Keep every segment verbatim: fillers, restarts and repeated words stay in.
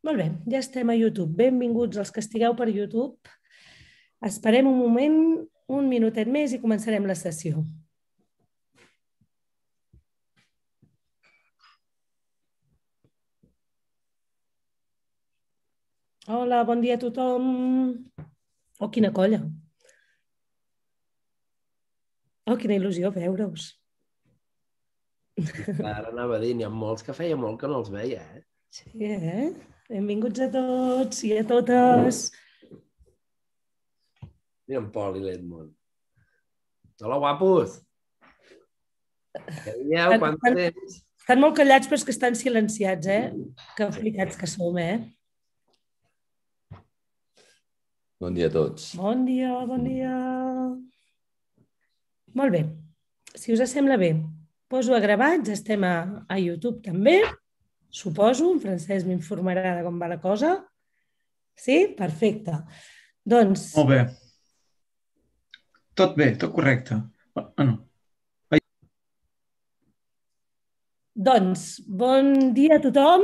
Molt bé, ja estem a YouTube. Benvinguts els que estigueu per YouTube. Esperem un moment, un minutet més i començarem la sessió. Hola, bon dia a tothom. Oh, quina colla. Oh, quina il·lusió veure-us. Ara anava a dir, n'hi ha molts que feia molt que no els veia, eh? Sí, eh? Benvinguts a tots i a totes. Mira en Pol i l'Edmond. Hola, guapos! Què dieu? Quant de temps? Estan molt callats, però és que estan silenciats, eh? Que flicats que som, eh? Bon dia a tots. Bon dia, bon dia. Molt bé. Si us sembla bé, poso a gravar, ja estem a, a YouTube també, suposo. En Francesc m'informarà de com va la cosa. Sí? Perfecte. Doncs... Molt bé. Tot bé, tot correcte. Ah, no. Doncs, bon dia a tothom.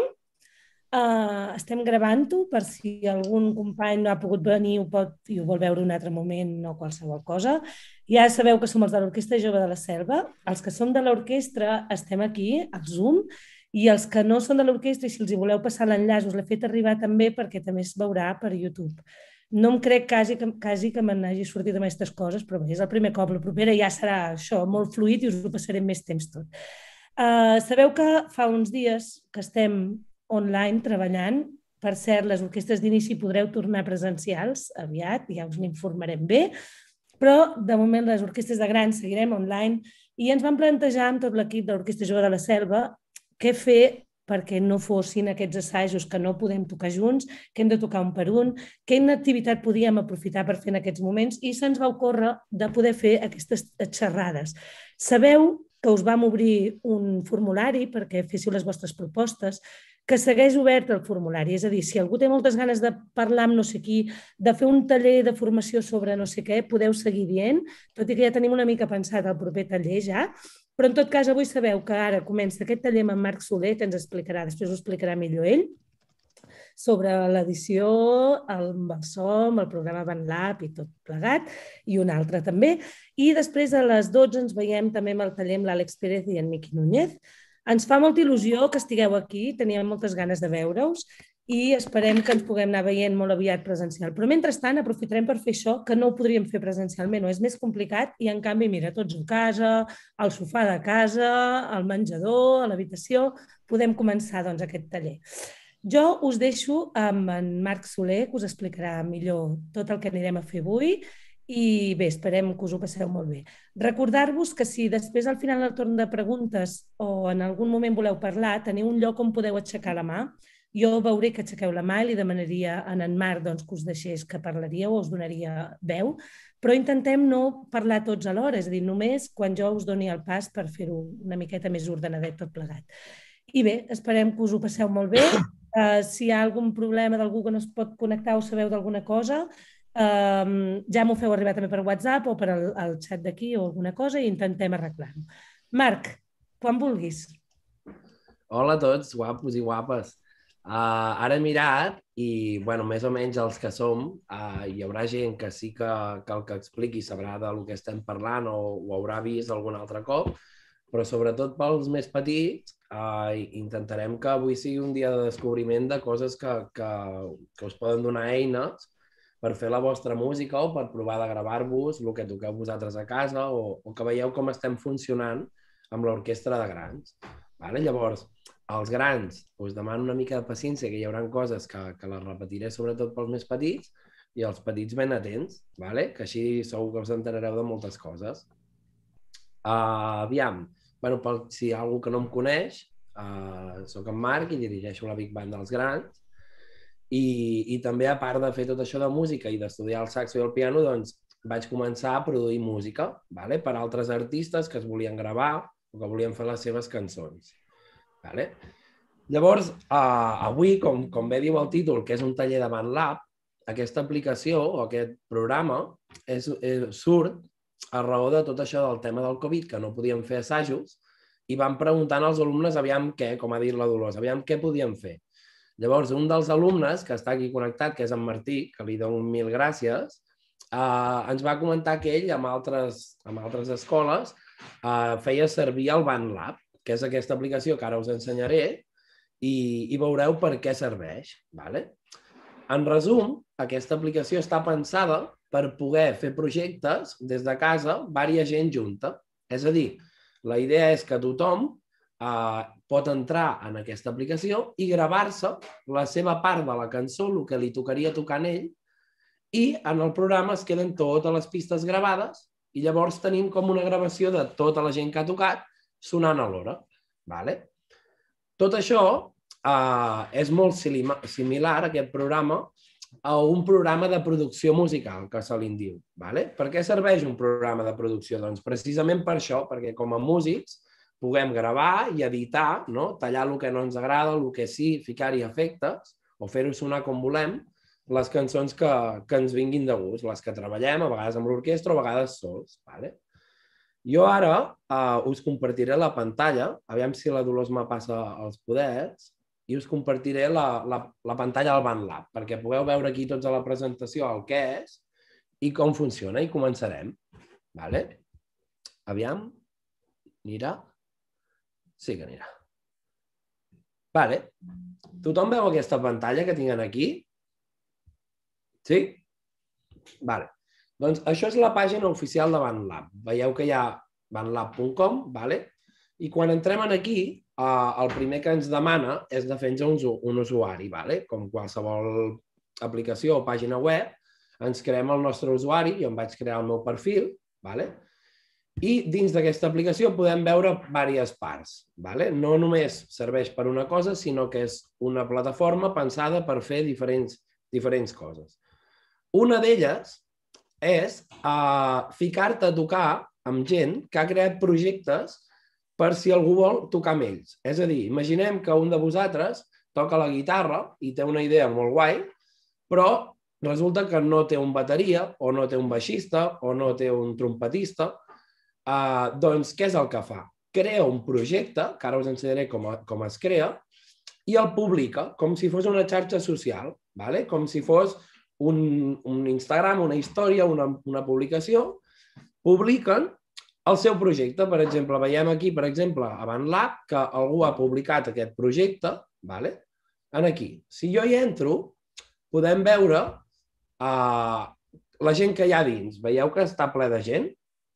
Uh, estem gravant-ho per si algun company no ha pogut venir o pot i ho vol veure un altre moment o qualsevol cosa. Ja sabeu que som els de l'Orquestra Jove de la Selva. Els que som de l'orquestra estem aquí, al Zoom, i els que no són de l'orquestra, i si els hi voleu passar l'enllaç, us l'he fet arribar també perquè també es veurà per YouTube. No em crec quasi que, quasi que me n'hagi sortit amb aquestes coses, però bé, és el primer cop. La propera ja serà això, molt fluid, i us ho passarem més temps tot. Uh, sabeu que fa uns dies que estem online treballant. Per cert, les orquestres d'inici podreu tornar presencials aviat, ja us n'informarem bé, però de moment les orquestres de grans seguirem online i ens vam plantejar amb tot l'equip de l'Orquestra Jove de la Selva què fer perquè no fossin aquests assajos que no podem tocar junts, que hem de tocar un per un, quina activitat podíem aprofitar per fer en aquests moments, i se'ns va ocórrer de poder fer aquestes xerrades. Sabeu que us vam obrir un formulari perquè féssiu les vostres propostes, que segueix obert el formulari. És a dir, si algú té moltes ganes de parlar amb no sé qui, de fer un taller de formació sobre no sé què, podeu seguir dient, tot i que ja tenim una mica pensat el proper taller ja, però en tot cas avui sabeu que ara comença aquest taller amb en Marc Soler, que ens explicarà, després ho explicarà millor ell, sobre l'edició, el, el som, el programa BandLab i tot plegat, i un altre també. I després a les dotze ens veiem també amb el taller amb l'Àlex Pérez i en Miqui Núñez. Ens fa molta il·lusió que estigueu aquí, teníem moltes ganes de veure-us i esperem que ens puguem anar veient molt aviat presencial. Però mentrestant aprofitarem per fer això que no ho podríem fer presencialment, o és més complicat, i en canvi, mira, tots a casa, al sofà de casa, al menjador, a l'habitació, podem començar doncs aquest taller. Jo us deixo amb en Marc Soler, que us explicarà millor tot el que anirem a fer avui, i bé, esperem que us ho passeu molt bé. Recordar-vos que si després al final del torn de preguntes o en algun moment voleu parlar, teniu un lloc on podeu aixecar la mà. Jo veuré que aixequeu la mà i li demanaria a en Marc doncs, que us deixés que parlaríeu o us donaria veu, però intentem no parlar tots alhora, és a dir, només quan jo us doni el pas per fer-ho una miqueta més ordenadet tot plegat. I bé, esperem que us ho passeu molt bé. Uh, si hi ha algun problema d'algú que no es pot connectar o sabeu d'alguna cosa, uh, ja m'ho feu arribar també per WhatsApp o per el, el xat d'aquí o alguna cosa i intentem arreglar-ho. Marc, quan vulguis. Hola a tots, guapos i guapes. Uh, ara he mirat i, bueno, més o menys els que som, uh, hi haurà gent que sí que, que el que expliqui sabrà del que estem parlant o ho haurà vist algun altre cop, però sobretot pels més petits uh, intentarem que avui sigui un dia de descobriment de coses que, que, que us poden donar eines per fer la vostra música o per provar de gravar-vos el que toqueu vosaltres a casa o, o que veieu com estem funcionant amb l'orquestra de grans. Vale? Llavors, als grans us demano una mica de paciència, que hi haurà coses que, que les repetiré sobretot pels més petits, i els petits ben atents, vale? Que així segur que us enterareu de moltes coses. Uh, aviam, bueno, per, si hi ha algú que no em coneix, uh, soc en Marc i dirigeixo la Big Band dels grans, i, i també a part de fer tot això de música i d'estudiar el saxo i el piano, doncs vaig començar a produir música, vale? Per altres artistes que es volien gravar o que volien fer les seves cançons. Vale? Llavors, uh, avui, com, com bé diu el títol, que és un taller de BandLab, aquesta aplicació o aquest programa és, és, surt a raó de tot això del tema del Covid, que no podíem fer assajos, i vam preguntant als alumnes aviam què, com ha dit la Dolors, aviam què podíem fer. Llavors, un dels alumnes que està aquí connectat, que és en Martí, que li dono mil gràcies, eh, ens va comentar que ell, amb altres, amb altres escoles, eh, feia servir el BandLab, que és aquesta aplicació que ara us ensenyaré, i, i veureu per què serveix. Vale? En resum, aquesta aplicació està pensada per poder fer projectes des de casa, vària gent junta. És a dir, la idea és que tothom eh, pot entrar en aquesta aplicació i gravar-se la seva part de la cançó, el que li tocaria tocar a ell, i en el programa es queden totes les pistes gravades i llavors tenim com una gravació de tota la gent que ha tocat sonant alhora. Vale? Tot això eh, és molt similar, aquest programa, a un programa de producció musical, que se li diu. Vale? Per què serveix un programa de producció? Doncs precisament per això, perquè com a músics puguem gravar i editar, no? Tallar el que no ens agrada, el que sí, ficar-hi efectes o fer-ho sonar com volem, les cançons que, que ens vinguin de gust, les que treballem, a vegades amb l'orquestra, a vegades sols. Vale? Jo ara uh, us compartiré la pantalla, aviam si la Dolors me passa els poders, i us compartiré la, la, la pantalla del BandLab, perquè pugueu veure aquí tots a la presentació el que és i com funciona, i començarem. Vale? Aviam, anirà? Sí que anirà. Vale. Tothom veu aquesta pantalla que tinguin aquí? Sí? Vale. Doncs això és la pàgina oficial de BandLab. Veieu que hi ha bandlab punt com, vale? I quan entrem aquí, eh, el primer que ens demana és de fer-nos un, un usuari, vale? Com qualsevol aplicació o pàgina web, ens creem el nostre usuari, jo em vaig crear el meu perfil, vale? I dins d'aquesta aplicació podem veure diverses parts. Vale? No només serveix per una cosa, sinó que és una plataforma pensada per fer diferents, diferents coses. Una d'elles és uh, ficar-te a tocar amb gent que ha creat projectes per si algú vol tocar amb ells. És a dir, imaginem que un de vosaltres toca la guitarra i té una idea molt guai, però resulta que no té un bateria, o no té un baixista, o no té un trompetista. Uh, doncs què és el que fa? Crea un projecte, que ara us ensenyaré com, a, com es crea, i el publica com si fos una xarxa social, vale? Com si fos un, un Instagram, una història, una, una publicació. Publiquen el seu projecte. Per exemple, veiem aquí, per exemple, a BandLab, que algú ha publicat aquest projecte, vale? En aquí. Si jo hi entro, podem veure uh, la gent que hi ha dins. Veieu que està ple de gent?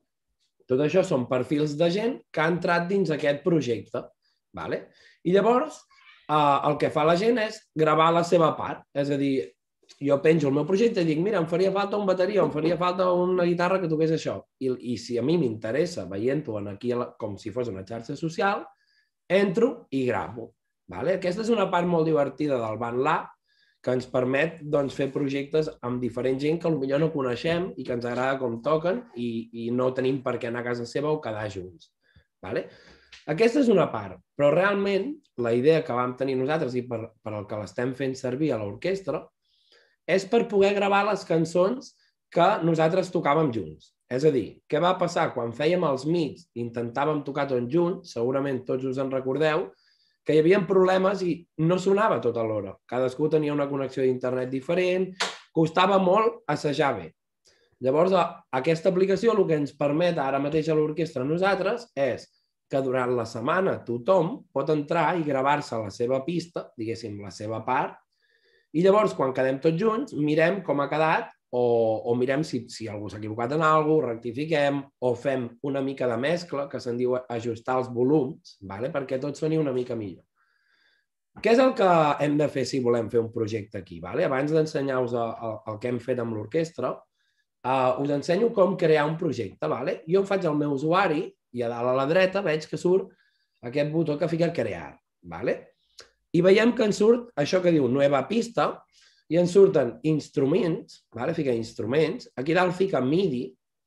Tot això són perfils de gent que ha entrat dins aquest projecte. Vale? I llavors, eh, el que fa la gent és gravar la seva part. És a dir, jo penjo el meu projecte i dic, mira, em faria falta un bateria, em faria falta una guitarra que toqués això. I, i si a mi m'interessa, veient-ho aquí com si fos una xarxa social, entro i gravo. Vale? Aquesta és una part molt divertida del BandLab, que ens permet doncs, fer projectes amb diferent gent que potser no coneixem i que ens agrada com toquen i, i no tenim per què anar a casa seva o quedar junts. Vale? Aquesta és una part, però realment la idea que vam tenir nosaltres i per, per el que l'estem fent servir a l'orquestra és per poder gravar les cançons que nosaltres tocàvem junts. És a dir, què va passar quan fèiem els meets i intentàvem tocar tots junts, segurament tots us en recordeu, que hi havia problemes i no sonava tot alhora. Cadascú tenia una connexió d'internet diferent, costava molt assajar bé. Llavors, aquesta aplicació el que ens permet ara mateix a l'orquestra nosaltres és que durant la setmana tothom pot entrar i gravar-se la seva pista, diguéssim, la seva part, i llavors, quan quedem tots junts, mirem com ha quedat o, o mirem si, si algú s'ha equivocat en alguna cosa, rectifiquem o fem una mica de mescla, que se'n diu ajustar els volums, vale? Perquè tot soni una mica millor. Què és el que hem de fer si volem fer un projecte aquí? Vale? Abans d'ensenyar-vos el, el que hem fet amb l'orquestra, uh, us ensenyo com crear un projecte. Vale? Jo em faig el meu usuari i a dalt a la dreta veig que surt aquest botó que fica crear. Vale? I veiem que ens surt això que diu nueva pista, i ens surten instruments, vale? Fica instruments, aquí dalt fica MIDI,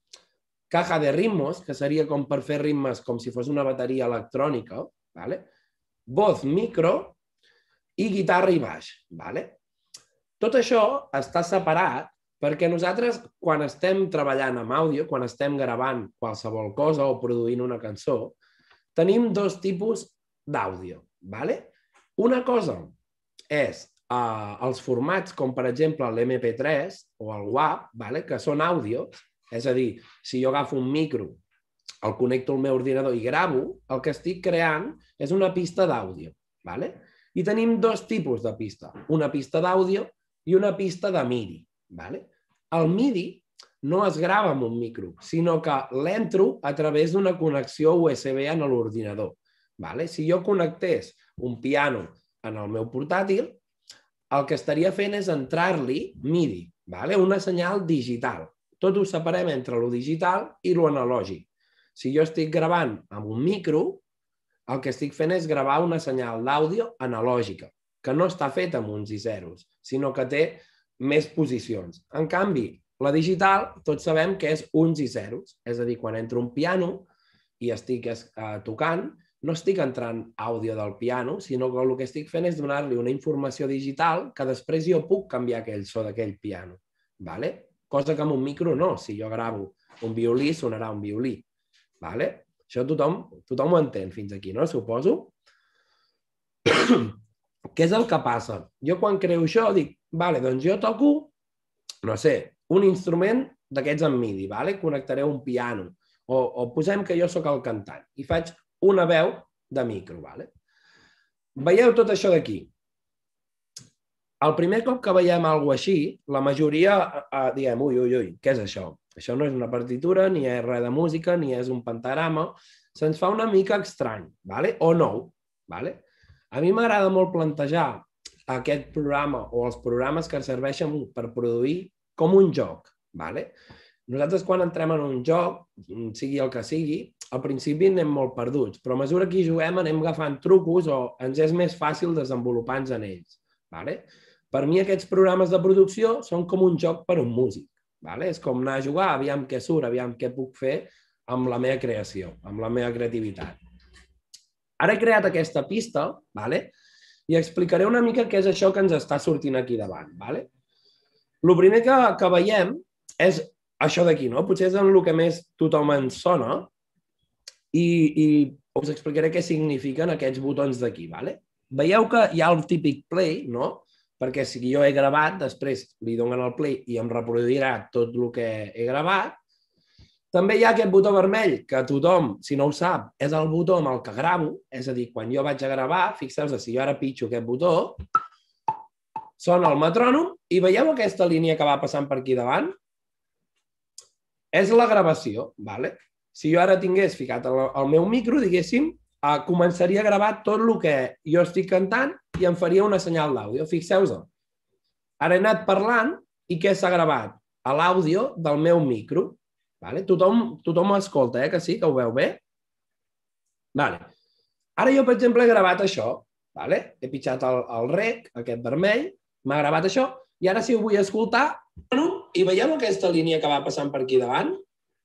caja de ritmos, que seria com per fer ritmes com si fos una bateria electrònica, vale? Voz micro i guitarra i baix. Vale? Tot això està separat perquè nosaltres, quan estem treballant amb àudio, quan estem gravant qualsevol cosa o produint una cançó, tenim dos tipus d'àudio. Vale? Una cosa és uh, els formats com, per exemple, l'M P tres o el W A V, vale? Que són àudios, és a dir, si jo agafo un micro, el connecto al meu ordinador i gravo, el que estic creant és una pista d'àudio. Vale? I tenim dos tipus de pista, una pista d'àudio i una pista de MIDI. Vale? El MIDI no es grava amb un micro, sinó que l'entro a través d'una connexió U S B en l'ordinador. Vale? Si jo connectés un piano en el meu portàtil, el que estaria fent és entrar-li MIDI, vale? Una senyal digital. Tot ho separem entre lo digital i lo analògic. Si jo estic gravant amb un micro, el que estic fent és gravar una senyal d'àudio analògica, que no està feta amb uns i zeros, sinó que té més posicions. En canvi, la digital, tots sabem que és uns i zeros. És a dir, quan entro un piano i estic eh, tocant, no estic entrant àudio del piano, sinó que el que estic fent és donar-li una informació digital que després jo puc canviar aquell so d'aquell piano. Vale? Cosa que amb un micro no. Si jo gravo un violí, sonarà un violí. Vale? Això tothom, tothom ho entén fins aquí, no? Suposo. Què és el que passa? Jo quan creo això dic, vale, doncs jo toco, no sé, un instrument d'aquests en MIDI, vale? Connectaré un piano. O, o posem que jo sóc el cantant i faig una veu de micro. Vale? Veieu tot això d'aquí. El primer cop que veiem alguna cosa així, la majoria eh, diem, ui, ui, ui, què és això? Això no és una partitura, ni és res de música, ni és un pentagrama. Se'ns fa una mica estrany, vale? O nou. Vale? A mi m'agrada molt plantejar aquest programa o els programes que serveixen per produir com un joc. Vale? Nosaltres quan entrem en un joc, sigui el que sigui, al principi anem molt perduts, però a mesura que hi juguem anem agafant trucos o ens és més fàcil desenvolupar-nos en ells. Vale? Per mi aquests programes de producció són com un joc per a un músic. Vale? És com anar a jugar, aviam què surt, aviam què puc fer amb la meva creació, amb la meva creativitat. Ara he creat aquesta pista, vale? I explicaré una mica què és això que ens està sortint aquí davant. Vale? El primer que, que veiem és això d'aquí, no? Potser és en el que més tothom ens sona i, i us explicaré què signifiquen aquests botons d'aquí. Vale? Veieu que hi ha el típic play, no? Perquè si jo he gravat, després li donen el play i em reproduirà tot el que he gravat. També hi ha aquest botó vermell, que tothom, si no ho sap, és el botó amb el que gravo. És a dir, quan jo vaig a gravar, fixeu-vos, si jo ara pitxo aquest botó, sona el metrònom i veieu aquesta línia que va passant per aquí davant? És la gravació. Vale? Si jo ara tingués ficat el, el meu micro, diguéssim, eh, començaria a gravar tot el que jo estic cantant i em faria una senyal d'àudio. Fixeu-vos. Ara he anat parlant i què s'ha gravat? A l'àudio del meu micro. Vale? Tothom, tothom ho escolta, eh? Que sí? Que ho veu bé? Vale. Ara jo, per exemple, he gravat això. Vale? He pitjat el, el rec, aquest vermell, m'ha gravat això, i ara si ho vull escoltar, i veieu aquesta línia que va passant per aquí davant?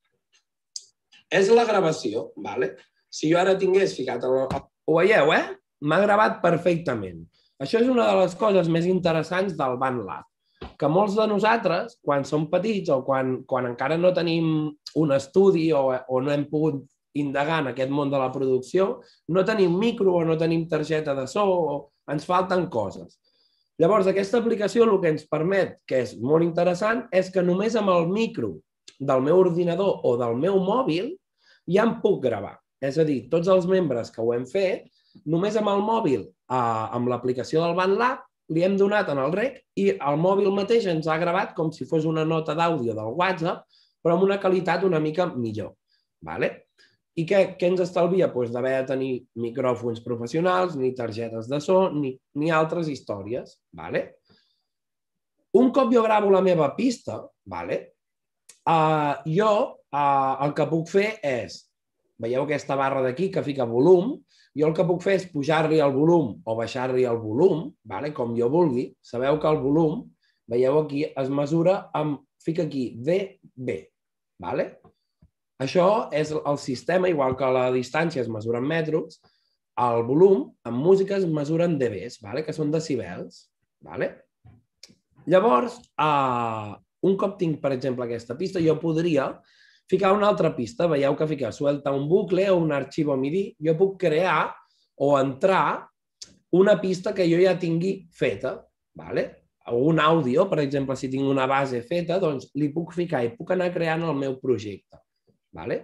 És la gravació. Vale? Si jo ara tingués ficat... El... Ho veieu, eh? M'ha gravat perfectament. Això és una de les coses més interessants del BandLab. Que molts de nosaltres, quan som petits o quan, quan encara no tenim un estudi o, o no hem pogut indagar en aquest món de la producció, no tenim micro o no tenim targeta de so o ens falten coses. Llavors, aquesta aplicació el que ens permet, que és molt interessant, és que només amb el micro del meu ordinador o del meu mòbil ja em puc gravar. És a dir, tots els membres que ho hem fet, només amb el mòbil, eh, amb l'aplicació del BandLab, li hem donat en el rec i el mòbil mateix ens ha gravat com si fos una nota d'àudio del WhatsApp, però amb una qualitat una mica millor. Vale? I què, què ens estalvia? Pues d'haver de tenir micròfons professionals, ni targetes de so, ni, ni altres històries. Vale? Un cop jo gravo la meva pista, vale? uh, jo uh, el que puc fer és, veieu aquesta barra d'aquí que fica volum, jo el que puc fer és pujar-li el volum o baixar-li el volum, vale? Com jo vulgui. Sabeu que el volum, veieu aquí, es mesura amb, fica aquí, decibel. Vale? Això és el sistema, igual que la distància es mesura en metres, el volum en música es mesura en decibels, vale? Que són decibels. Vale? Llavors, uh, un cop tinc, per exemple, aquesta pista, jo podria ficar una altra pista. Veieu que fica suelta un bucle o un arxiu MIDI. Jo puc crear o entrar una pista que jo ja tingui feta, ¿vale? O un àudio, per exemple, si tinc una base feta, doncs li puc ficar i puc anar creant el meu projecte. ¿Vale?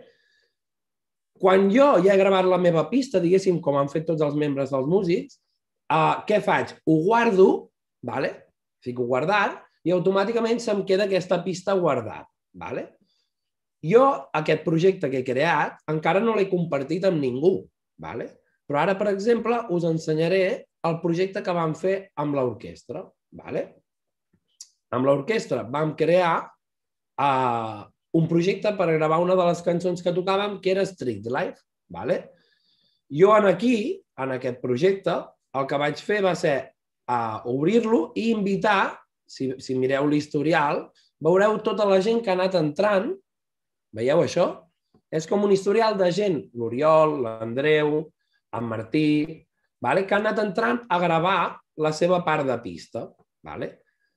Quan jo ja he gravat la meva pista, diguéssim, com han fet tots els membres dels músics, uh, què faig? Ho guardo, ¿vale? Fico guardar, i automàticament se'm queda aquesta pista guardada. ¿Vale? Jo, aquest projecte que he creat, encara no l'he compartit amb ningú. ¿Vale? Però ara, per exemple, us ensenyaré el projecte que vam fer amb l'orquestra. ¿Vale? Amb l'orquestra vam crear uh, un projecte per gravar una de les cançons que tocàvem, que era Street Life. ¿Vale? Jo aquí, en aquest projecte, el que vaig fer va ser uh, obrir-lo i invitar, si, si mireu l'historial, veureu tota la gent que ha anat entrant. Veieu això? És com un historial de gent, l'Oriol, l'Andreu, en Martí, ¿vale? Que han anat entrant a gravar la seva part de pista. ¿Vale?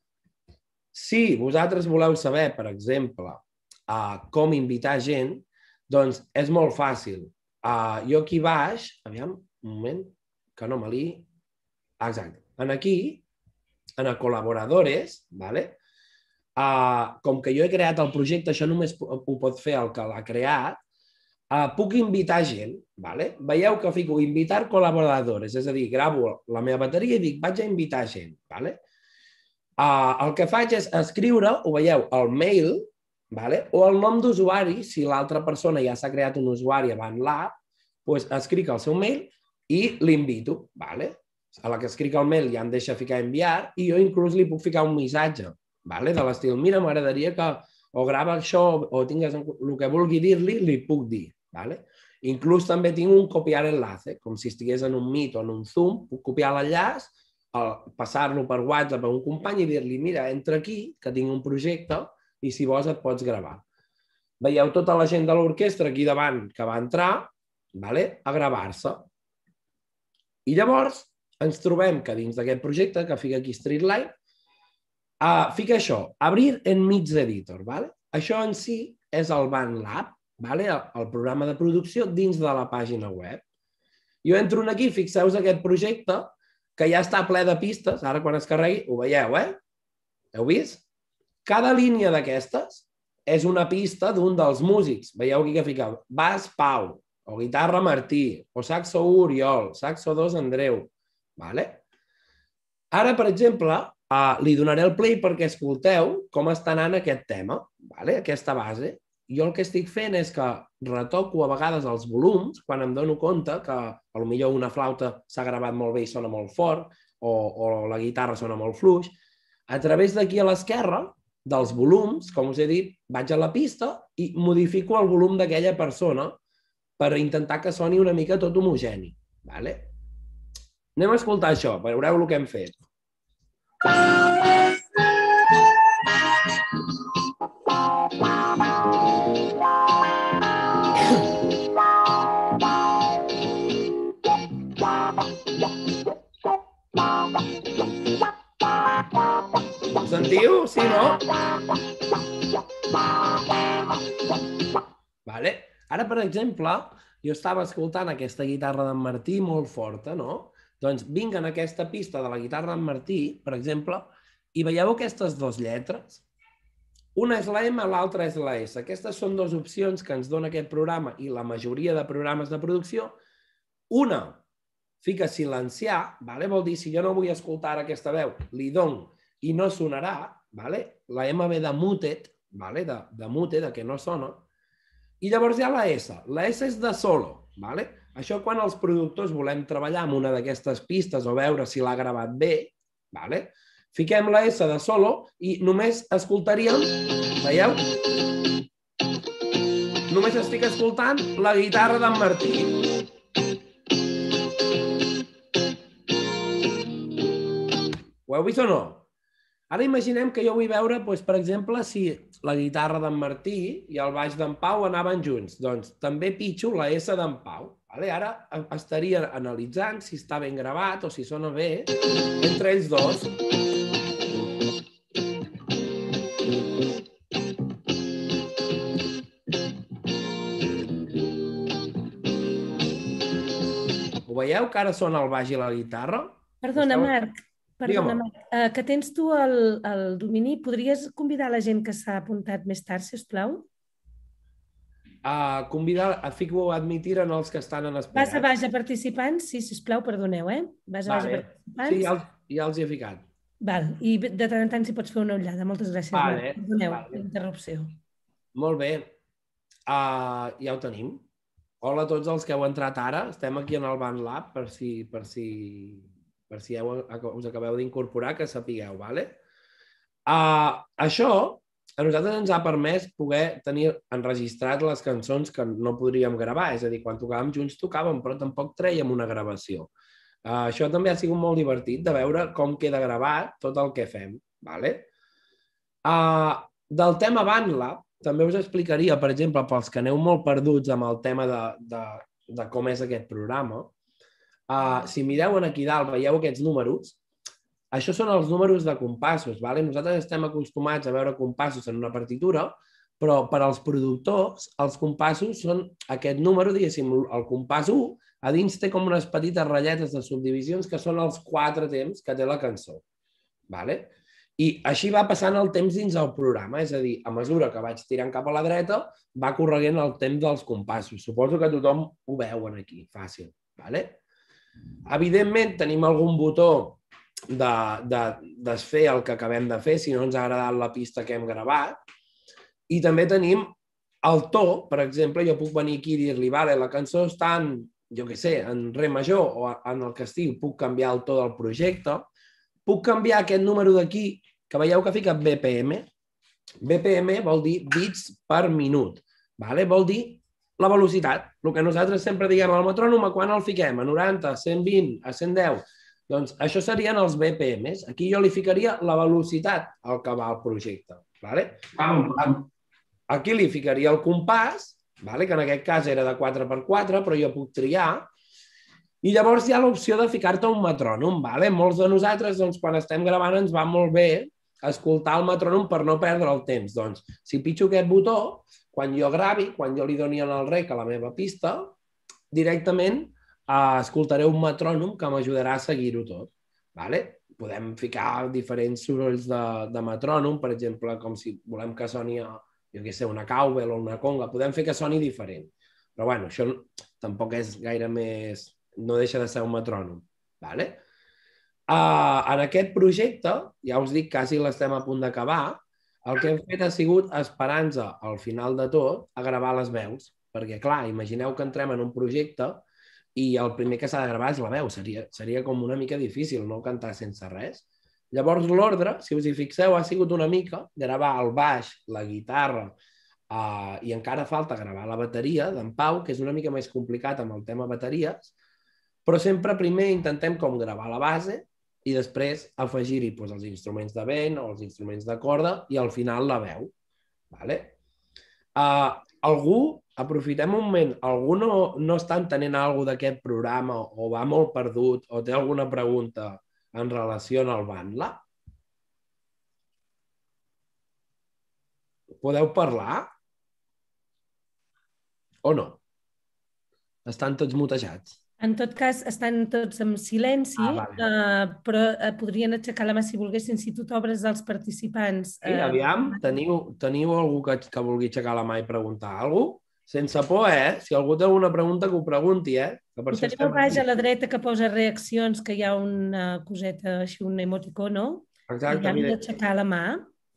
Si vosaltres voleu saber, per exemple, uh, com invitar gent, doncs és molt fàcil. Uh, jo aquí baix, aviam, un moment, que no me li... Ah, exacte. En aquí, en a col·laboradores, ¿vale? Uh, com que jo he creat el projecte, això només ho pot fer el que l'ha creat, uh, puc invitar gent. ¿Vale? Veieu que fico invitar col·laboradores, és a dir, gravo la meva bateria i dic vaig a invitar gent. ¿Vale? Uh, el que faig és escriure, ho veieu, el mail, ¿vale? O el nom d'usuari, si l'altra persona ja s'ha creat un usuari avant l'app, doncs escric el seu mail i l'invito. ¿Vale? A la que escric el mail ja em deixa ficar enviar i jo inclús li puc ficar un missatge. ¿Vale? De l'estil, mira, m'agradaria que o grava això o tingues el que vulgui dir-li, li puc dir. ¿Vale? Inclús també tinc un copiar enlace, com si estigués en un Meet o en un Zoom, puc copiar l'enllaç, passar-lo per WhatsApp a un company i dir-li, mira, entra aquí, que tinc un projecte i si vols et pots gravar. Veieu tota la gent de l'orquestra aquí davant que va entrar, ¿vale? A gravar-se. I llavors ens trobem que dins d'aquest projecte, que fica aquí Street Life, Uh, fica això, abrir en Mix Editor. ¿Vale? Això en si és el BandLab, ¿vale? el, el programa de producció dins de la pàgina web. Jo entro aquí, fixeu-vos aquest projecte, que ja està ple de pistes, ara quan es carregui, ho veieu, eh? Heu vist? Cada línia d'aquestes és una pista d'un dels músics. Veieu aquí que fica baix Pau, o guitarra Martí, o saxo u Oriol, saxo dos Andreu. ¿Vale? Ara, per exemple, Uh, li donaré el play perquè escolteu com està anant aquest tema, ¿vale? Aquesta base. Jo el que estic fent és que retoco a vegades els volums quan em dono compte que potser una flauta s'ha gravat molt bé i sona molt fort o, o la guitarra sona molt fluix. A través d'aquí a l'esquerra, dels volums, com us he dit, vaig a la pista i modifico el volum d'aquella persona per intentar que soni una mica tot homogeni. ¿Vale? Anem a escoltar això, veureu el que hem fet. Ho sentiu? Sí, no? Vale. Ara, per exemple, jo estava escoltant aquesta guitarra d'en Martí molt forta, no? Doncs vinc en aquesta pista de la guitarra d'en Martí, per exemple, i veieu aquestes dues lletres? Una és la M, l'altra és la S. Aquestes són dues opcions que ens dona aquest programa i la majoria de programes de producció. Una fica silenciar, ¿vale? Vol dir, si jo no vull escoltar aquesta veu, li dono i no sonarà, ¿vale? La M ve de muted, ¿vale? de, de muted, de que no sona. I llavors hi ha la S. La S és de solo, ¿vale? Això quan els productors volem treballar amb una d'aquestes pistes o veure si l'ha gravat bé, ¿vale? Fiquem la S de solo i només escoltaríem, veieu? Només estic escoltant la guitarra d'en Martí. Ho heu vist o no? Ara imaginem que jo vull veure, doncs, per exemple, si la guitarra d'en Martí i el baix d'en Pau anaven junts. Doncs també pitjo la S d'en Pau. Vale? Ara estaria analitzant si està ben gravat o si sona bé entre ells dos. Ho veieu que ara sona el baix i la guitarra? Perdona, Esteu- Marc, perdona, Digue'm. Marc, eh, que tens tu el, el domini, podries convidar la gent que s'ha apuntat més tard, si us plau? A convidar, a fico a admitir en els que estan en Vas espera. a baix a participants, sí, si us plau, perdoneu, eh? Vas a baix a Vale. participants. Sí, ja, els- ja els hi he ficat. Val, i de tant en tant si pots fer una ullada. Moltes gràcies, Vale, Marc. Perdoneu vale. la interrupció. Molt bé. Uh, ja ho tenim. Hola a tots els que heu entrat ara. Estem aquí en el BandLab per si, per si, per si heu, us acabeu d'incorporar, que sapigueu, vale? Uh, això a nosaltres ens ha permès poder tenir enregistrat les cançons que no podríem gravar. És a dir, quan tocàvem junts tocàvem, però tampoc trèiem una gravació. Uh, això també ha sigut molt divertit, de veure com queda gravat tot el que fem. Vale? Uh, del tema BandLab, també us explicaria, per exemple, pels que aneu molt perduts amb el tema de, de, de com és aquest programa, uh, si mireu aquí dalt, veieu aquests números, això són els números de compassos. Vale? Nosaltres estem acostumats a veure compassos en una partitura, però per als productors els compassos són aquest número, diguéssim, el compàs u, a dins té com unes petites ratlletes de subdivisions que són els quatre temps que té la cançó. Vale? I així va passant el temps dins el programa, és a dir, a mesura que vaig tirant cap a la dreta, va correguent el temps dels compassos. Suposo que tothom ho veuen aquí, fàcil. Vale? Evidentment, tenim algun botó de, de desfer el que acabem de fer, si no ens ha agradat la pista que hem gravat. I també tenim el to, per exemple, jo puc venir aquí i dir-li, vale, la cançó està en, jo què sé, en re major o en el que estigui, puc canviar el to del projecte. Puc canviar aquest número d'aquí, que veieu que fica B P M. B P M vol dir bits per minut. Vale? Vol dir la velocitat. El que nosaltres sempre diguem al metrònom, a quan el fiquem? A noranta, a cent vint, a cent deu? Doncs això serien els B P Ms. Aquí jo li ficaria la velocitat al que va el projecte. Vale? Aquí li ficaria el compàs, vale? Que en aquest cas era de quatre per quatre, però jo puc triar. I llavors hi ha l'opció de ficar-te un metrònom. Vale? Molts de nosaltres, doncs, quan estem gravant, ens va molt bé escoltar el metrònom per no perdre el temps. Doncs, si pitjo aquest botó, quan jo gravi, quan jo li doni en el rec a la meva pista, directament eh, escoltaré un metrònom que m'ajudarà a seguir-ho tot. Vale? Podem ficar diferents sorolls de, de metrònom, per exemple, com si volem que soni a, jo què sé, una cowbell o una conga, podem fer que soni diferent. Però bueno, això tampoc és gaire més... no deixa de ser un metrònom. Vale? Uh, en aquest projecte, ja us dic, quasi l'estem a punt d'acabar, el que hem fet ha sigut esperar-nos al final de tot a gravar les veus, perquè clar, imagineu que entrem en un projecte i el primer que s'ha de gravar és la veu, seria, seria com una mica difícil no cantar sense res. Llavors l'ordre, si us hi fixeu, ha sigut una mica gravar el baix, la guitarra, uh, i encara falta gravar la bateria d'en Pau, que és una mica més complicat amb el tema bateries, però sempre primer intentem com gravar la base i després afegir-hi doncs, els instruments de vent o els instruments de corda i al final la veu. Vale? Uh, algú, aprofitem un moment, algú no, no està entenent alguna cosa d'aquest programa o va molt perdut o té alguna pregunta en relació al BandLab? Podeu parlar? O no? Estan tots mutejats. En tot cas, estan tots en silenci, ah, vale. eh, però eh, podrien aixecar la mà si volguessin, si tu t'obres als participants. Sí, Eh, aviam, teniu, teniu algú que, que vulgui aixecar la mà i preguntar alguna cosa? Sense por, eh? Si algú té alguna pregunta, que ho pregunti, eh? Que per Ho això teniu estem baix aquí. a la dreta que posa reaccions, que hi ha una coseta així, un emoticono, Exacte, i han mira. d'aixecar la mà.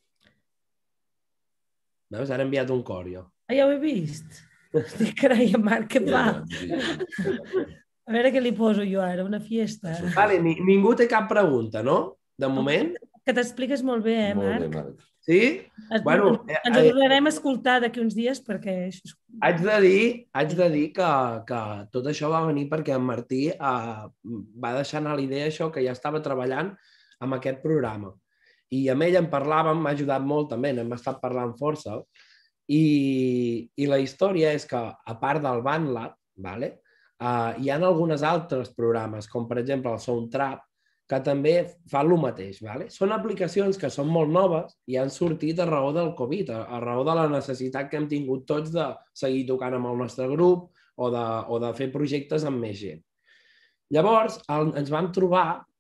Veus? Ara he enviat un cor, jo. Ah, ja ho he vist. Estic, carai, Marc, què fa? A veure què li poso jo ara, una fiesta. Vale, ni, ningú té cap pregunta, no? De moment? Que t'expliques molt bé, eh, Molt Marc? bé, Marc. Sí? Et, Bueno, ens, ens eh, tornarem a escoltar d'aquí uns dies perquè... Això és... Haig de dir, haig de dir que, que tot això va venir perquè en Martí eh, va deixar anar l'idea això que ja estava treballant amb aquest programa. I amb ell en parlàvem, m'ha ajudat molt també, n'hem estat parlant força. I, I la història és que, a part del BandLab, vale, Uh, hi ha alguns altres programes, com per exemple el Soundtrap, que també fan el mateix. Vale? Són aplicacions que són molt noves i han sortit a raó del Covid, a, a raó de la necessitat que hem tingut tots de seguir tocant amb el nostre grup o de, o de fer projectes amb més gent. Llavors, el, ens vam trobar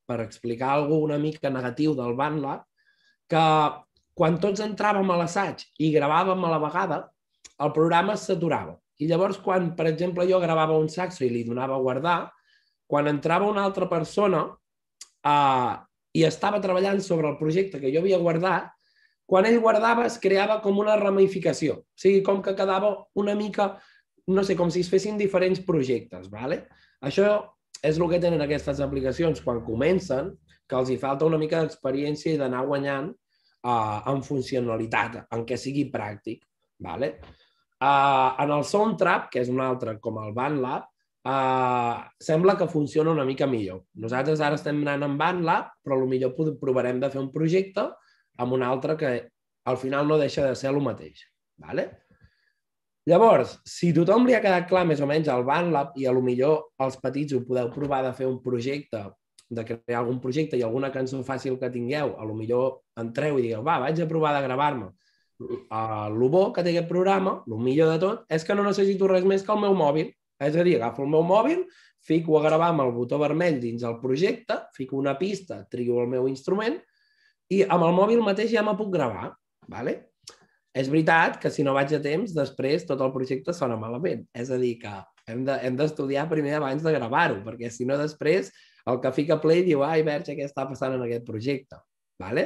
per explicar alguna una mica negatiu del BandLab, que quan tots entràvem a l'assaig i gravàvem a la vegada, el programa s'aturava. I llavors, quan, per exemple, jo gravava un saxo i li donava a guardar, quan entrava una altra persona eh, i estava treballant sobre el projecte que jo havia guardat, quan ell guardava es creava com una ramificació. O sigui, com que quedava una mica, no sé, com si es fessin diferents projectes. ¿vale? Això és el que tenen aquestes aplicacions quan comencen, que els hi falta una mica d'experiència i d'anar guanyant eh, en funcionalitat, en què sigui pràctic. ¿vale? Uh, en el Soundtrap, que és un altre com el BandLab, uh, sembla que funciona una mica millor. Nosaltres ara estem anant en BandLab, però potser provarem de fer un projecte amb un altre que al final no deixa de ser el mateix. ¿vale? Llavors, si a tothom li ha quedat clar més o menys el BandLab i potser els petits ho podeu provar de fer un projecte, de crear algun projecte i alguna cançó fàcil que tingueu, potser entreu i digueu, va, vaig a provar de gravar-me. Uh, el bo que té aquest programa, el millor de tot, és que no necessito res més que el meu mòbil. És a dir, agafo el meu mòbil, fico a gravar amb el botó vermell dins el projecte, fico una pista, trio el meu instrument i amb el mòbil mateix ja me puc gravar. ¿vale? És veritat que si no vaig a temps, després tot el projecte sona malament. És a dir, que hem de, hem d'estudiar primer abans de gravar-ho, perquè si no després el que fica play diu ai, Verge, què està passant en aquest projecte? ¿vale?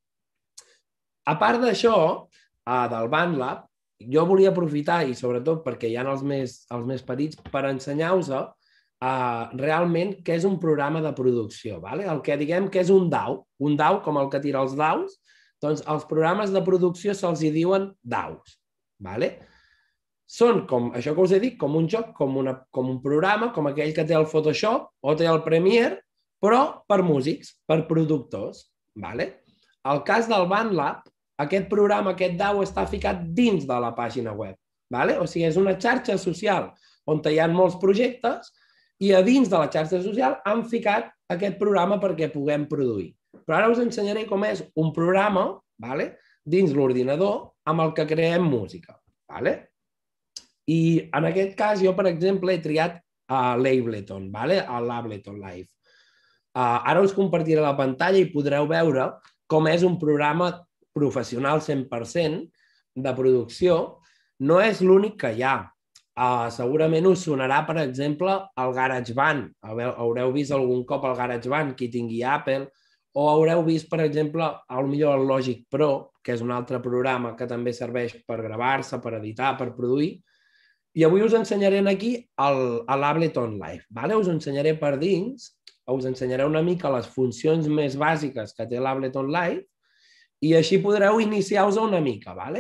A part d'això, Uh, del BandLab, jo volia aprofitar, i sobretot perquè hi ha els més, els més petits, per ensenyar-vos uh, realment què és un programa de producció. ¿vale? El que diguem que és un D A W, un D A W com el que tira els daus, doncs els programes de producció se'ls hi diuen D A Ws. ¿vale? Són, com això que us he dit, com un joc, com, una, com un programa, com aquell que té el Photoshop o té el Premiere, però per músics, per productors. ¿vale? El cas del BandLab, aquest programa, aquest D A W, està ficat dins de la pàgina web. ¿vale? O sigui, és una xarxa social on hi ha molts projectes i a dins de la xarxa social han ficat aquest programa perquè puguem produir. Però ara us ensenyaré com és un programa, ¿vale? dins l'ordinador amb el que creem música. ¿vale? I en aquest cas jo, per exemple, he triat uh, l'Ableton, ¿vale? l'Ableton Live. Uh, ara us compartiré la pantalla i podreu veure com és un programa professional cent per cent de producció. No és l'únic que hi ha. Uh, segurament us sonarà, per exemple, el GarageBand. Haureu vist algun cop el GarageBand, qui tingui Apple, o haureu vist, per exemple, potser el Logic Pro, que és un altre programa que també serveix per gravar-se, per editar, per produir. I avui us ensenyaré aquí l'Ableton Live. ¿vale? Us ensenyaré per dins, us ensenyaré una mica les funcions més bàsiques que té l'Ableton Live i així podreu iniciar-vos una mica. ¿vale?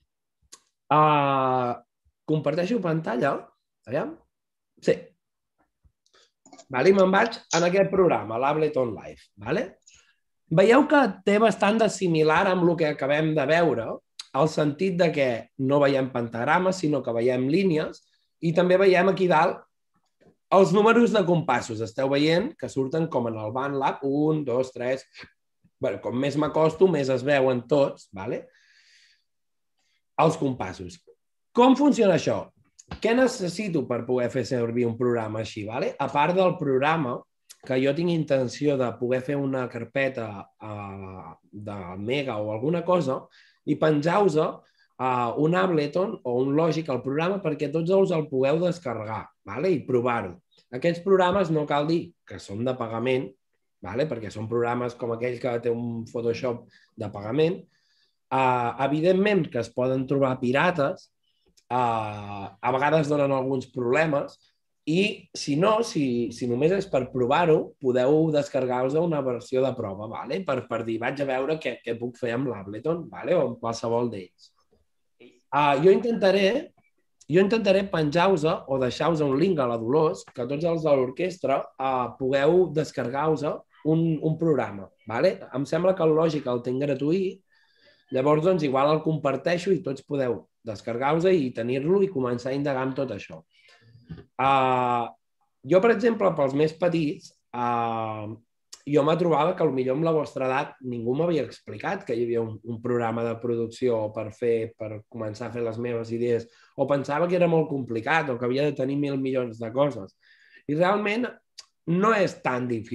Uh, comparteixo pantalla. Aviam. Sí. Vale? I me'n vaig en aquest programa, l'Ableton Live. Vale? Veieu que té bastant de similar amb el que acabem de veure, al sentit de que no veiem pentagrames, sinó que veiem línies i també veiem aquí dalt els números de compassos. Esteu veient que surten com en el BandLab, un, dos, tres... Bueno, com més m'acosto, més es veuen tots, ¿vale? Els compassos. Com funciona això? Què necessito per poder fer servir un programa així? ¿vale? A part del programa, que jo tinc intenció de poder fer una carpeta uh, de Mega o alguna cosa i penjar-vos uh, un Ableton o un Logic al programa perquè tots els el pugueu descarregar, ¿vale? I provar-ho. Aquests programes no cal dir que són de pagament, ¿vale? Perquè són programes com aquell que té un Photoshop de pagament. Uh, evidentment que es poden trobar pirates, uh, a vegades donen alguns problemes i si no, si, si només és per provar-ho, podeu descarregar-vos una versió de prova, ¿vale? per, per dir vaig a veure què, què puc fer amb l'Ableton, ¿vale? O amb qualsevol d'ells. Uh, jo intentaré Jo intentaré penjar-vos o deixar-vos un link a la Dolors que tots els de l'orquestra uh, pugueu descarregar-vos un, un programa. ¿vale? Em sembla que el Logic el tinc gratuït, llavors doncs igual el comparteixo i tots podeu descarregar-vos i tenir-lo i començar a indagar amb tot això. Uh, jo, per exemple, pels més petits, uh, jo me trobava que potser amb la vostra edat ningú m'havia explicat que hi havia un, un programa de producció per fer, per començar a fer les meves idees, o pensava que era molt complicat o que havia de tenir mil milions de coses. I realment no és tan difícil.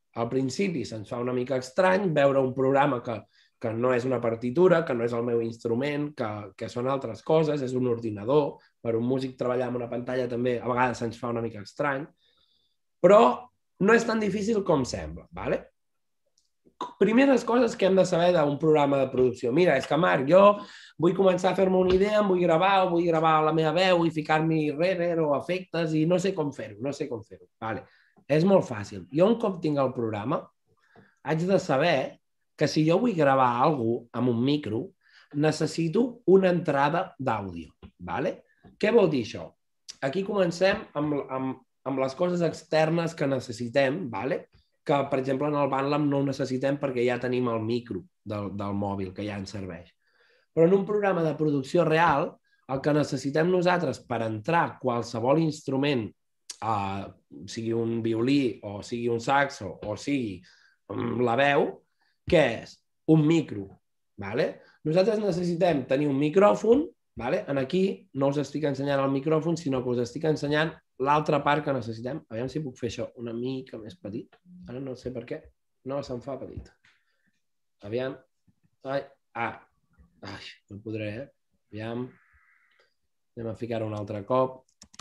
Al principi se'ns fa una mica estrany veure un programa que, que no és una partitura, que no és el meu instrument, que, que són altres coses, és un ordinador. Per un músic treballar amb una pantalla també a vegades se'ns fa una mica estrany, però no és tan difícil com sembla, ¿vale? Primeres coses que hem de saber d'un programa de producció. Mira, és que Marc, jo vull començar a fer-me una idea, em vull gravar, o vull gravar la meva veu i ficar-m'hi reverb o efectes i no sé com fer-ho, no sé com fer-ho. Vale. És molt fàcil. Jo un cop tinc el programa, haig de saber que si jo vull gravar alguna cosa amb un micro, necessito una entrada d'àudio. Vale? Què vol dir això? Aquí comencem amb, amb, amb les coses externes que necessitem, vale? Que, per exemple, en el BandLab no ho necessitem perquè ja tenim el micro del, del mòbil, que ja ens serveix. Però en un programa de producció real, el que necessitem nosaltres per entrar qualsevol instrument, eh, sigui un violí, o sigui un saxo, o sigui la veu, què és? Un micro. Vale? Nosaltres necessitem tenir un micròfon, vale? En aquí no us estic ensenyant el micròfon, sinó que us estic ensenyant l'altra part que necessitem. Aviam si puc fer això una mica més petit. Ara no sé per què. No se'm fa petit. Aviam. Ai, ah. Ai, no podré, eh? Aviam. Anem a ficar-ho un altre cop.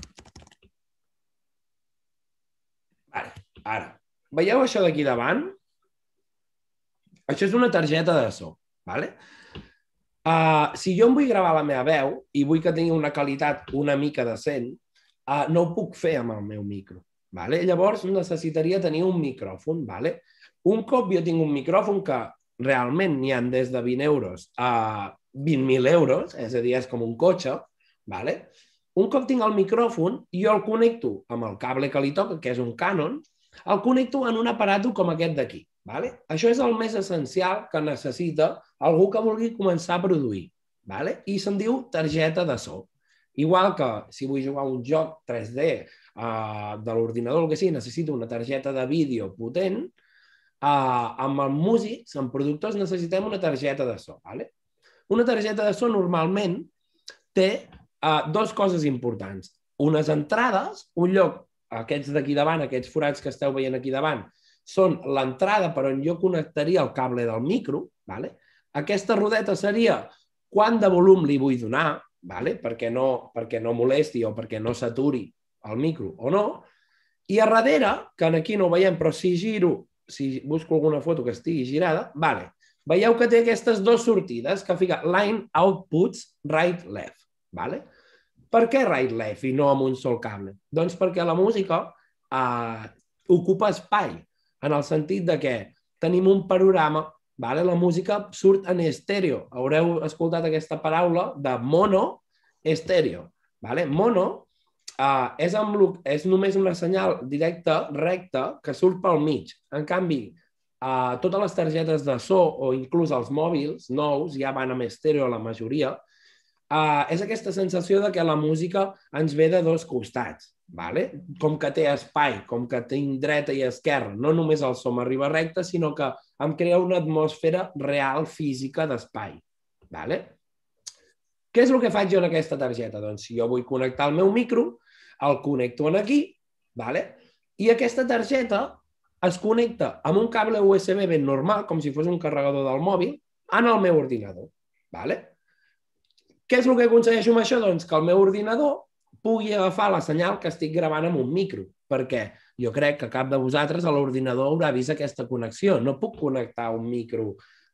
Vale, ara. Veieu això d'aquí davant? Això és una targeta de so, vale? Uh, si jo em vull gravar la meva veu i vull que tingui una qualitat una mica decent, uh, no ho puc fer amb el meu micro. Vale? Llavors necessitaria tenir un micròfon. Vale? Un cop jo tinc un micròfon que realment n'hi ha des de vint euros a vint mil euros, és a dir, és com un cotxe, vale? Un cop tinc el micròfon, jo el connecto amb el cable que li toca, que és un Canon, el connecto en un aparato com aquest d'aquí. Vale? Això és el més essencial que necessita algú que vulgui començar a produir. Vale? I se'n diu targeta de so. Igual que si vull jugar un joc tres D uh, de l'ordinador, el que sigui, necessito una targeta de vídeo potent, uh, amb els músics, amb productors, necessitem una targeta de so. Vale? Una targeta de so normalment té uh, dues coses importants. Unes entrades, un lloc, aquests d'aquí davant, aquests forats que esteu veient aquí davant, són l'entrada per on jo connectaria el cable del micro. Vale? Aquesta rodeta seria quant de volum li vull donar, vale? perquè, no, perquè no molesti o perquè no s'aturi el micro o no. I a darrere, que aquí no ho veiem, però si giro, si busco alguna foto que estigui girada, vale. Veieu que té aquestes dues sortides que fica line outputs right-left. Vale? Per què right-left i no amb un sol cable? Doncs perquè la música eh, ocupa espai, en el sentit de que tenim un panorama, vale? La música surt en estèreo. Haureu escoltat aquesta paraula de mono, estèreo. Vale? Mono uh, és, amb, és només una senyal directa, recta, que surt pel mig. En canvi, uh, totes les targetes de so, o inclús els mòbils nous, ja van amb estèreo la majoria, uh, és aquesta sensació de que la música ens ve de dos costats. Vale? Com que té espai, com que tinc dreta i esquerra, no només el so m'arriba recte, sinó que em crea una atmosfera real, física d'espai. Vale? Què és el que faig jo en aquesta targeta? Doncs si jo vull connectar el meu micro, el connecto aquí, vale? I aquesta targeta es connecta amb un cable U S B ben normal, com si fos un carregador del mòbil, en el meu ordinador. Vale? Què és el que aconsegueixo amb això? Doncs que el meu ordinador pugui agafar la senyal que estic gravant amb un micro, perquè jo crec que cap de vosaltres a l'ordinador haurà vist aquesta connexió. No puc connectar un micro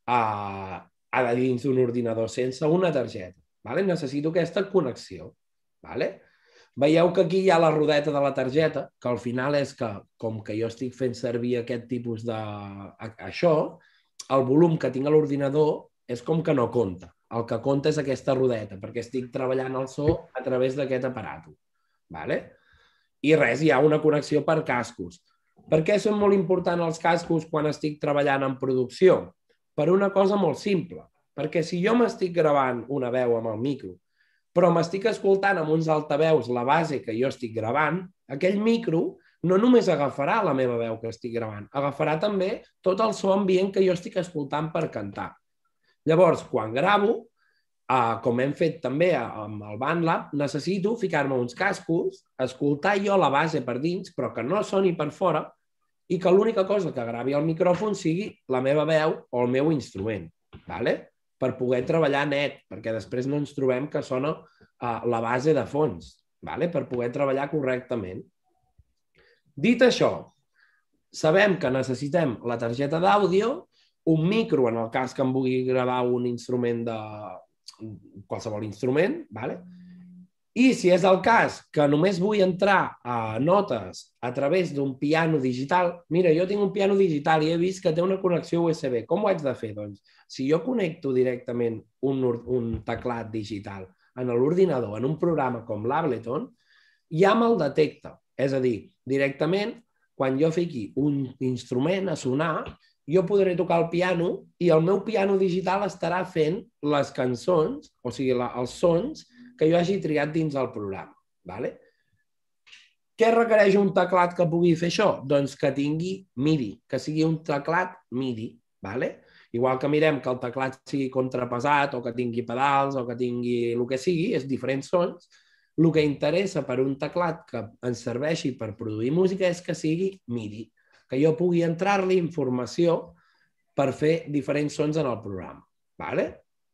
a, a dins d'un ordinador sense una targeta. Vale? Necessito aquesta connexió. Vale? Veieu que aquí hi ha la rodeta de la targeta, que al final és que, com que jo estic fent servir aquest tipus de... això, el volum que tinc a l'ordinador és com que no compta. El que compta és aquesta rodeta, perquè estic treballant el so a través d'aquest aparato. Vale? I res, hi ha una connexió per cascos. Per què són molt importants els cascos quan estic treballant en producció? Per una cosa molt simple. Perquè si jo m'estic gravant una veu amb el micro, però m'estic escoltant amb uns altaveus la base que jo estic gravant, aquell micro no només agafarà la meva veu que estic gravant, agafarà també tot el so ambient que jo estic escoltant per cantar. Llavors, quan gravo, eh, com hem fet també amb el BandLab, necessito ficar-me uns cascos, escoltar jo la base per dins, però que no soni per fora, i que l'única cosa que gravi al micròfon sigui la meva veu o el meu instrument, ¿vale? Per poder treballar net, perquè després no ens trobem que sona uh, la base de fons, ¿vale? Per poder treballar correctament. Dit això, sabem que necessitem la targeta d'àudio, un micro en el cas que em vulgui gravar un instrument de qualsevol instrument, ¿vale? I si és el cas que només vull entrar a notes a través d'un piano digital, mira, jo tinc un piano digital i he vist que té una connexió U S B. Com ho haig de fer? Doncs, si jo connecto directament un, un teclat digital en l'ordinador, en un programa com l'Ableton, ja me'l detecta. És a dir, directament, quan jo fiqui un instrument a sonar, jo podré tocar el piano i el meu piano digital estarà fent les cançons, o sigui, la, els sons, que jo hagi triat dins el programa. ¿Vale? Què requereix un teclat que pugui fer això? Doncs que tingui MIDI, que sigui un teclat MIDI. ¿Vale? Igual que mirem que el teclat sigui contrapesat o que tingui pedals o que tingui el que sigui, és diferents sons. El que interessa per un teclat que ens serveixi per produir música és que sigui MIDI, que jo pugui entrar-li informació per fer diferents sons en el programa. ¿Vale?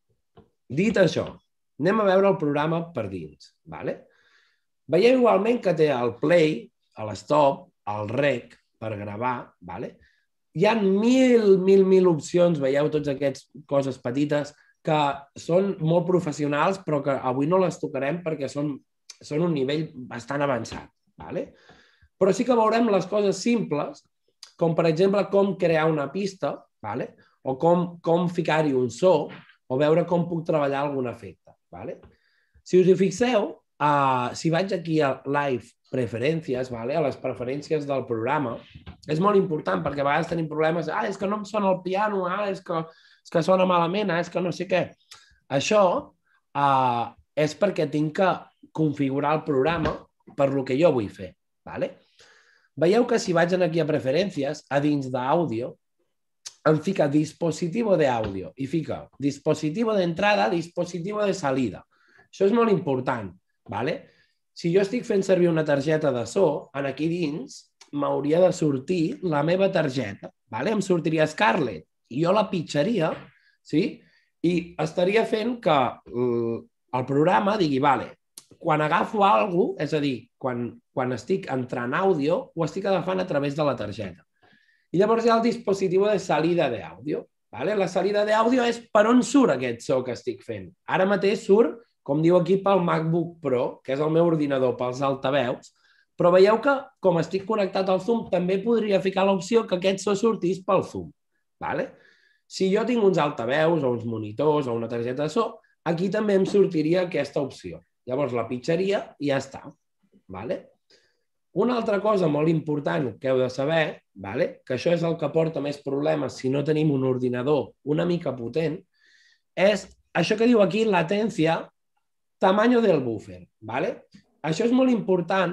Dit això, anem a veure el programa per dins. ¿Vale? Veieu igualment que té el play, l'stop, el rec per gravar. ¿Vale? Hi ha mil, mil, mil opcions, veieu tots aquests coses petites que són molt professionals però que avui no les tocarem perquè són, són un nivell bastant avançat. ¿Vale? Però sí que veurem les coses simples, com per exemple com crear una pista, ¿vale? O com, com ficar-hi un so, o veure com puc treballar algun efecte. ¿Vale? Si us hi fixeu, uh, si vaig aquí a Live Preferències, ¿vale? A les preferències del programa, és molt important perquè a vegades tenim problemes, ah, és que no em sona el piano, ah, és que, és que sona malament, ah, és que no sé què. Això uh, és perquè tinc que configurar el programa per lo que jo vull fer. ¿Vale? Veieu que si vaig aquí a Preferències, a dins d'àudio, em fica dispositivo de audio i fica dispositivo d'entrada, dispositivo de salida. Això és molt important. ¿Vale? Si jo estic fent servir una targeta de so, en aquí dins m'hauria de sortir la meva targeta. ¿Vale? Em sortiria Scarlett i jo la pitjaria, sí? I estaria fent que el programa digui, vale, quan agafo alguna cosa, és a dir, quan, quan estic entrant àudio, ho estic agafant a través de la targeta. I llavors hi ha el dispositiu de salida d'àudio. ¿Vale? La salida d'àudio és per on surt aquest so que estic fent. Ara mateix surt, com diu aquí, pel MacBook Pro, que és el meu ordinador pels altaveus, però veieu que, com estic connectat al Zoom, també podria ficar l'opció que aquest so sortís pel Zoom. ¿Vale? Si jo tinc uns altaveus o uns monitors o una targeta de so, aquí també em sortiria aquesta opció. Llavors la pitjaria i ja està. ¿Vale? Una altra cosa molt important que heu de saber, ¿vale? Que això és el que porta més problemes si no tenim un ordinador una mica potent, és això que diu aquí, latència, tamaño del buffer. ¿Vale? Això és molt important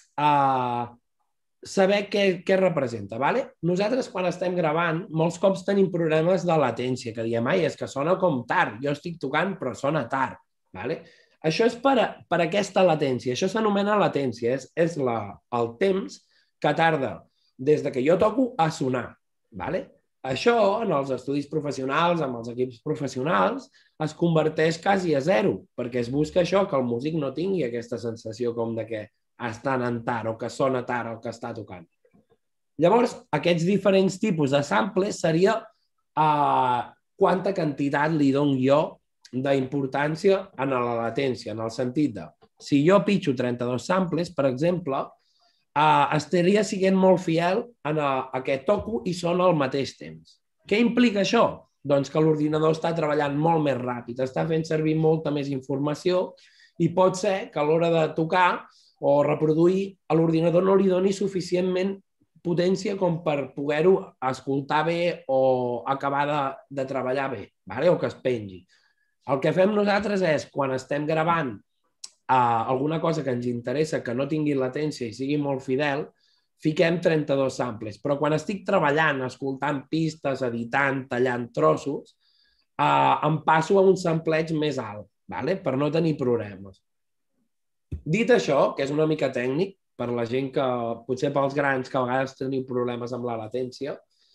uh, saber què, què representa. ¿Vale? Nosaltres, quan estem gravant, molts cops tenim problemes de latència, que diem, ai, és que sona com tard. Jo estic tocant, però sona tard. ¿Vale? Això és per, a, per aquesta latència. Això s'anomena latència. És, és la, el temps que tarda des de que jo toco a sonar. ¿Vale? Això, en els estudis professionals, amb els equips professionals, es converteix quasi a zero, perquè es busca això, que el músic no tingui aquesta sensació com de que està anant tard o que sona tard el que està tocant. Llavors, aquests diferents tipus de samples seria uh, quanta quantitat li dono jo d'importància en la latència, en el sentit de, si jo pitjo trenta-dos samples, per exemple, eh, estaria sent molt fiel en a, a que toco i sona al mateix temps. Què implica això? Doncs que l'ordinador està treballant molt més ràpid, està fent servir molta més informació i pot ser que a l'hora de tocar o reproduir a l'ordinador no li doni suficientment potència com per poder-ho escoltar bé o acabar de, de treballar bé, ¿vale? O que es pengi. El que fem nosaltres és, quan estem gravant eh, alguna cosa que ens interessa que no tingui latència i sigui molt fidel, fiquem trenta-dos samples. Però quan estic treballant, escoltant pistes, editant, tallant trossos, eh, em passo a un sampleig més alt, ¿vale? Per no tenir problemes. Dit això, que és una mica tècnic, per la gent que, potser pels grans, que a vegades teniu problemes amb la latència,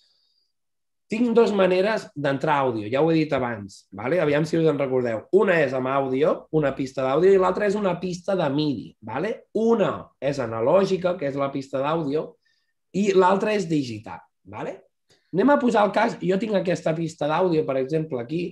tinc dues maneres d'entrar àudio, ja ho he dit abans, ¿vale? Aviam si us en recordeu. Una és amb àudio, una pista d'àudio, i l'altra és una pista de MIDI. ¿Vale? Una és analògica, que és la pista d'àudio, i l'altra és digital. ¿Vale? Anem a posar el cas, jo tinc aquesta pista d'àudio, per exemple, aquí,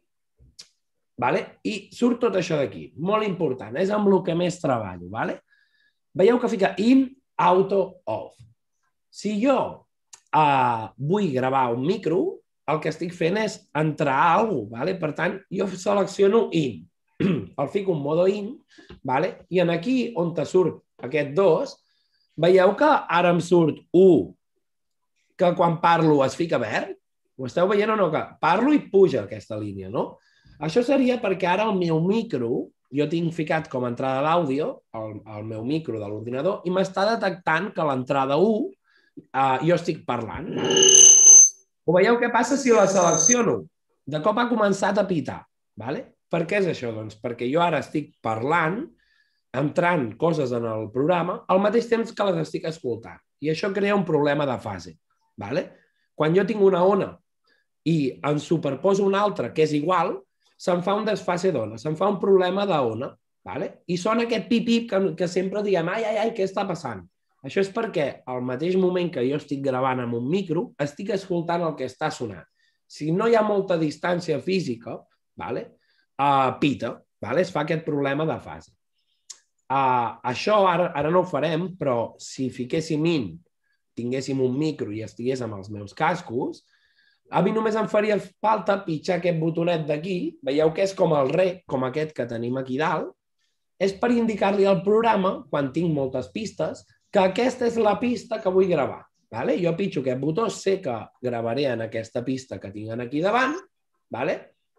¿vale? I surt tot això d'aquí. Molt important, és amb el que més treballo. ¿Vale? Veieu que fica in, auto, off. Si jo Uh, vull gravar un micro, el que estic fent és entrar a alguna cosa, ¿vale? Per tant, jo selecciono in, el fico en modo in, ¿vale? I en aquí, on te surt aquest dos, veieu que ara em surt u, que quan parlo es fica verd? Ho esteu veient o no? Que parlo i puja aquesta línia, no? Això seria perquè ara el meu micro, jo tinc ficat com a entrada d'àudio, el, el meu micro de l'ordinador, i m'està detectant que l'entrada u Uh, jo estic parlant. Ho veieu què passa si la selecciono? De cop ha començat a pitar. ¿Vale? Per què és això? Doncs perquè jo ara estic parlant, entrant coses en el programa, al mateix temps que les estic escoltant. I això crea un problema de fase. ¿Vale? Quan jo tinc una ona i en superposo una altra que és igual, se'm fa un desfase d'ona, se'm fa un problema d'ona. ¿Vale? I sona aquest pip-pip que, que sempre diem, ai, ai, ai, què està passant? Això és perquè al mateix moment que jo estic gravant amb un micro, estic escoltant el que està sonant. Si no hi ha molta distància física, ¿vale? uh, pita, ¿vale? Es fa aquest problema de fase. Uh, això ara, ara no ho farem, però si fiquéssim in, tinguéssim un micro i estigués amb els meus cascos, a mi només em faria falta pitjar aquest botonet d'aquí, veieu que és com el rec, com aquest que tenim aquí dalt, és per indicar-li al programa, quan tinc moltes pistes, que aquesta és la pista que vull gravar. ¿Vale? Jo pitjo aquest botó, sé que gravaré en aquesta pista que tinc aquí davant, ¿vale?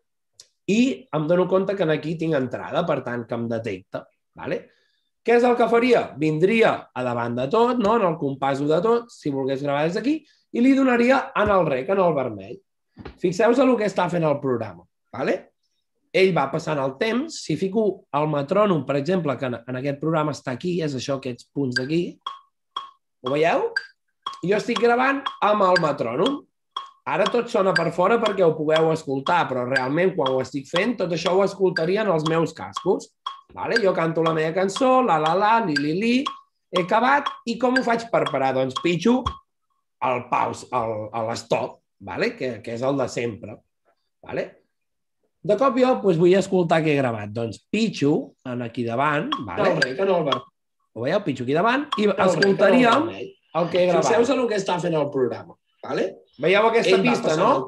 I em dono compte que aquí tinc entrada, per tant, que em detecta. ¿Vale? Què és el que faria? Vindria a davant de tot, no? En el compàs de tot, si volgués gravar des d'aquí, i li donaria en el rec, en el vermell. Fixeu-vos el que està fent el programa. ¿Vale? Ell va passant el temps, si fico el metrònom, per exemple, que en aquest programa està aquí, és això, aquests punts d'aquí, ho veieu? Jo estic gravant amb el metrònom. Ara tot sona per fora perquè ho pugueu escoltar, però realment quan ho estic fent, tot això ho escoltaria en els meus cascos. Vale? Jo canto la meva cançó, la la la, li li li, he acabat, i com ho faig per parar? Doncs pitjo el pause, l'stop, vale? que, que és el de sempre. Vale? De cop jo doncs, vull escoltar què he gravat. Doncs pitxo aquí davant, vale? El rec en el vermell. Ho veieu? Pitxo aquí davant i escoltaríem el que he gravat. Fixeu-vos el que està fent el programa. Vale? Veieu aquesta Ell pista, no?